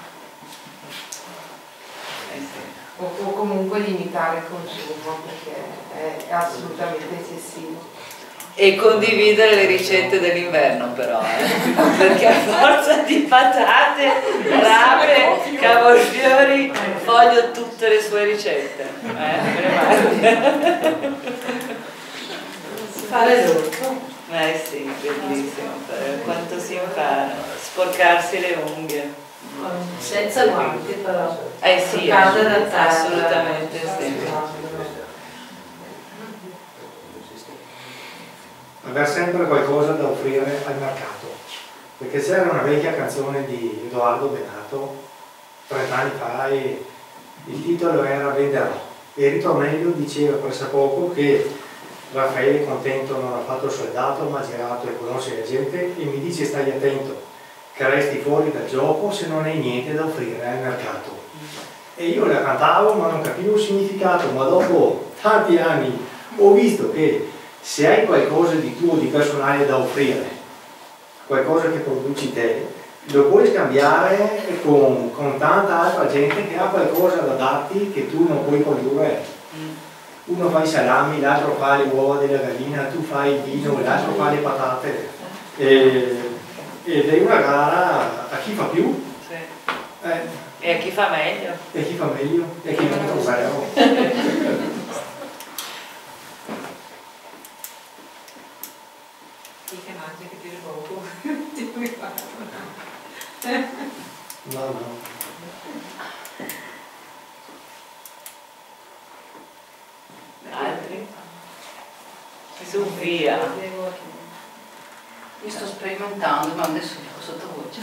O comunque limitare il consumo perché è assolutamente eccessivo. E condividere le ricette dell'inverno però, perché a forza di patate, rape, cavolfiori, voglio tutte le sue ricette. Fare l'orto. Sì, bellissimo, quanto si impara, sporcarsi le unghie. Senza guanti però. Sì, Toccate da terra. assolutamente sì. Aver sempre qualcosa da offrire al mercato, perché c'era una vecchia canzone di Edoardo Bennato 30 anni fa e il titolo era Venderò e il ritornello diceva pressappoco che Raffaele contento non ha fatto soldato ma ha girato e conosce la gente e mi dice stai attento che resti fuori dal gioco se non hai niente da offrire al mercato. E io la cantavo ma non capivo il significato, ma dopo tanti anni ho visto che se hai qualcosa di tuo, di personale da offrire, qualcosa che produci te, lo puoi scambiare con tanta altra gente che ha qualcosa da darti che tu non puoi produrre. Uno fa i salami, l'altro fa le uova della gallina, tu fai il vino, l'altro fa le patate. Ed è una gara a chi fa più. Sì. E a chi fa meglio. E chi fa meglio, e chi non fa bravo. Che mangia che tira poco, tipo mi fa. No. Altri? Su via. Io sto sperimentando, ma adesso dico sottovoce.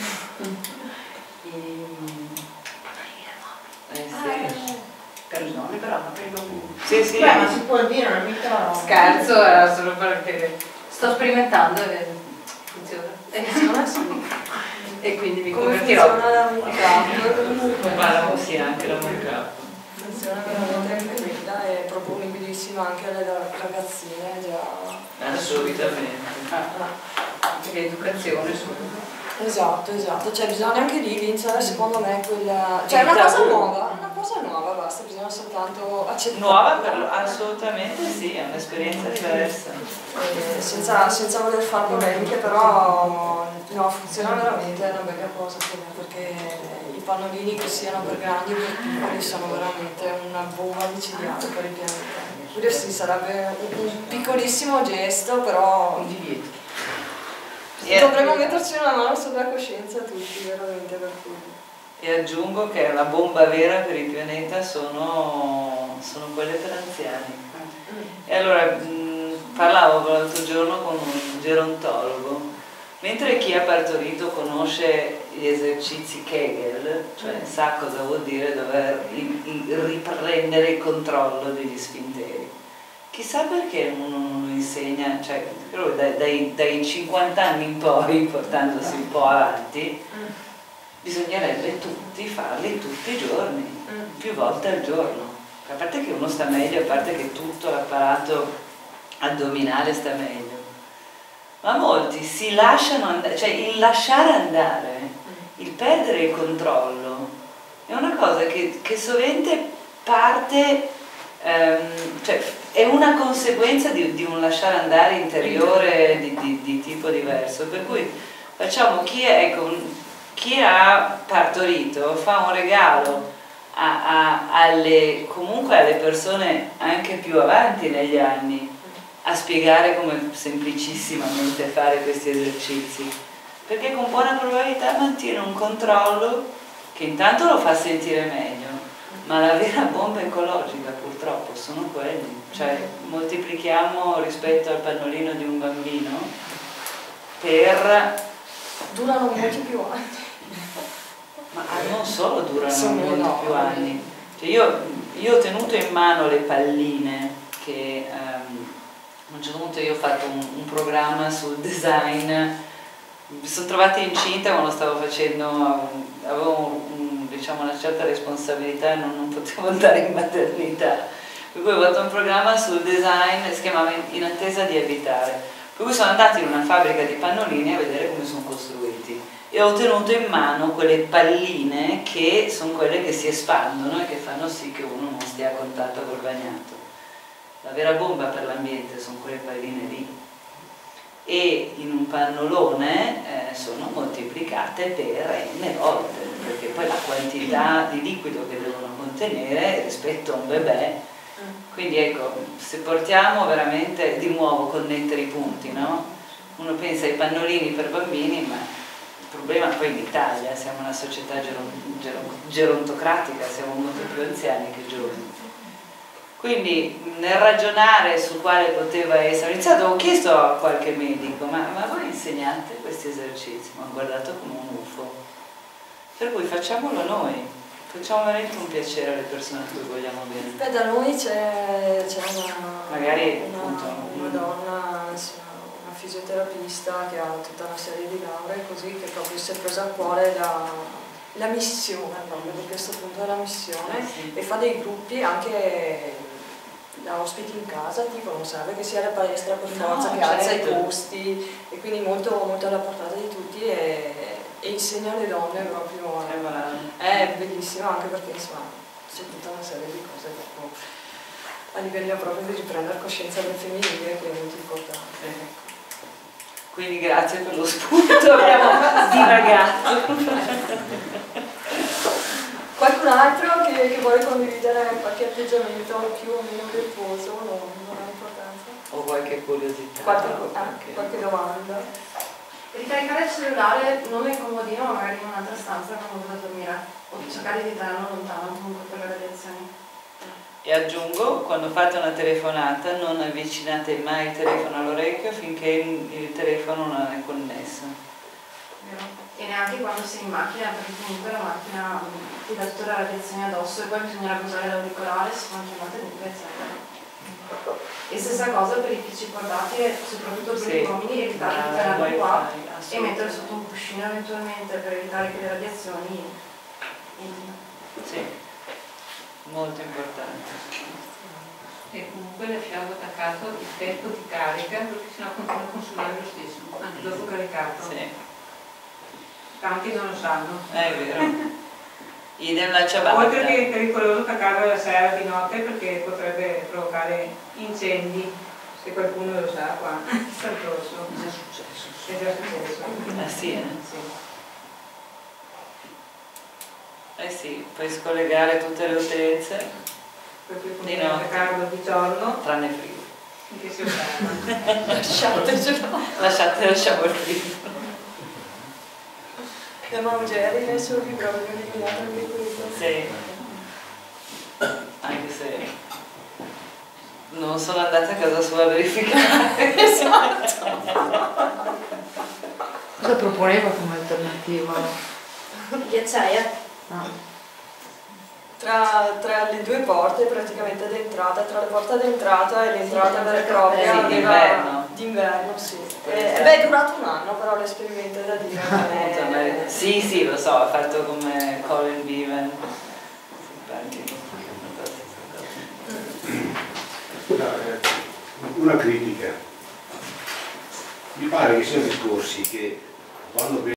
Sì. Perdone, però prendo un... Sì. Beh, ma si può dire, non è mica... Scherzo, era solo perché Sto sperimentando e funziona. Funziona sì. E quindi mi Come convertirò. funziona la make-up? Ma sì, anche la make-up. Funziona veramente incredibile, è proponibillissima anche alle ragazzine già. Assolutamente. Perché educazione su. Esatto, cioè bisogna anche lì vincere secondo me quella... Cioè è una cosa nuova, basta, bisogna soltanto accettare. Nuova assolutamente sì, è un'esperienza diversa. Senza voler fare polemiche, però no, funziona veramente, è una bella cosa perché i pannolini che siano per grandi o per piccoli sono veramente una bomba micidiale per il pianeta. Quindi sì, sarebbe un piccolissimo gesto, però Un divieto. dovremmo metterci una mano sulla coscienza tutti, veramente per cui. E aggiungo che la bomba vera per il pianeta sono quelle per anziani. E allora parlavo l'altro giorno con un gerontologo, mentre chi ha partorito conosce gli esercizi Kegel, cioè sa cosa vuol dire dover riprendere il controllo degli sfinteri. Chissà perché uno non lo insegna, cioè dai 50 anni in poi, portandosi un po' avanti, bisognerebbe farli tutti i giorni, più volte al giorno. A parte che uno sta meglio, a parte che tutto l'apparato addominale sta meglio. Ma molti si lasciano andare, cioè il lasciare andare, il perdere il controllo, è una cosa che sovente parte, cioè è una conseguenza di un lasciare andare interiore di tipo diverso. Per cui facciamo chi ha partorito fa un regalo comunque alle persone anche più avanti negli anni a spiegare come semplicissimamente fare questi esercizi, perché con buona probabilità mantiene un controllo che intanto lo fa sentire meglio, ma la vera bomba ecologica purtroppo sono quelli, cioè moltiplichiamo rispetto al pannolino di un bambino durano molti più anni. Ma non solo durano Sono molti enormi. più anni. Cioè io ho tenuto in mano le palline che a un certo punto io ho fatto un programma sul design. Mi sono trovata incinta quando stavo facendo, avevo diciamo una certa responsabilità e non potevo andare in maternità, per cui ho fatto un programma sul design, si chiamava In attesa di abitare, per cui sono andata in una fabbrica di pannolini a vedere come sono costruiti e ho tenuto in mano quelle palline che sono quelle che si espandono e che fanno sì che uno non stia a contatto col bagnato. La vera bomba per l'ambiente sono quelle palline lì, e in un pannolone sono moltiplicate per n volte, perché poi la quantità di liquido che devono contenere rispetto a un bebè, quindi ecco, se portiamo veramente di nuovo connettere i punti, no? Uno pensa ai pannolini per bambini, ma il problema poi in Italia, siamo una società gerontocratica, siamo molto più anziani che giovani. Quindi nel ragionare su quale poteva essere, ho iniziato, ho chiesto a qualche medico, ma voi insegnate questi esercizi? Mi hanno guardato come un UFO. Per cui facciamolo noi, facciamo veramente un piacere alle persone a cui vogliamo bene. Beh, da noi c'è Magari, una donna, una fisioterapista che ha tutta una serie di lauree così, che proprio si è presa a cuore la missione, proprio di questo punto della missione, sì. E fa dei gruppi anche da ospiti in casa, tipo non serve che sia la palestra per forza, che alza i certo. costi, e quindi molto, molto alla portata di tutti, e insegna alle donne proprio. È bellissimo, anche perché insomma c'è tutta una serie di cose dopo, a livello proprio di riprendere coscienza del femminile, che è molto importante. Ecco. Quindi grazie per lo spunto, abbiamo divagato. Qualcun altro che vuole condividere qualche atteggiamento più o meno virtuoso, non ha importanza? O qualche curiosità. Qualche domanda? Ricaricare il cellulare non è comodino, magari in un'altra stanza quando da dormire, o cercare di tenerlo lontano comunque per le radiazioni. E aggiungo, quando fate una telefonata non avvicinate mai il telefono all'orecchio finché il telefono non è connesso. Vero? E neanche quando sei in macchina, perché comunque la macchina ti dà tutta la radiazione addosso, e poi bisognerà usare l'auricolare, si fanno chiamate comunque eccetera. E stessa cosa per i PC portatili, soprattutto per gli uomini, evitare di tenerlo qua e metterlo sotto un cuscino eventualmente per evitare che le radiazioni entrino. Sì, molto importante. E comunque lasciavo attaccato il tempo di carica, perché sennò continua a consumare lo stesso, anche dopo caricato. Sì. Tanti non lo sanno. È vero. Idem la ciabatta. Oltre che è pericoloso attaccarlo la sera di notte perché potrebbe provocare incendi, se qualcuno lo sa qua. Santoso. È già successo. È già successo. Ah sì, eh? Sì. Eh sì, puoi scollegare tutte le utenze, Perché Di come notte. attaccarlo di giorno, tranne frigo. finché si osserva. Lasciamo il frigo. Le mangiare nel suo libro abbiamo eliminato anche questo. Sì. Anche se non sono andata a casa sua a verificare. Esatto. Cosa proponeva come alternativa? Ghiacciaia? No. Tra le due porte praticamente d'entrata, tra la porta d'entrata e l'entrata vera e propria, Sì, aveva- d'inverno. d'inverno, sì. Beh, è durato un anno, però l'esperienzo è da dire. Appunto, sì, sì, lo so, ha fatto come Colin Beavan. Simpatico. Una critica. Mi pare che siano discorsi che vanno bene.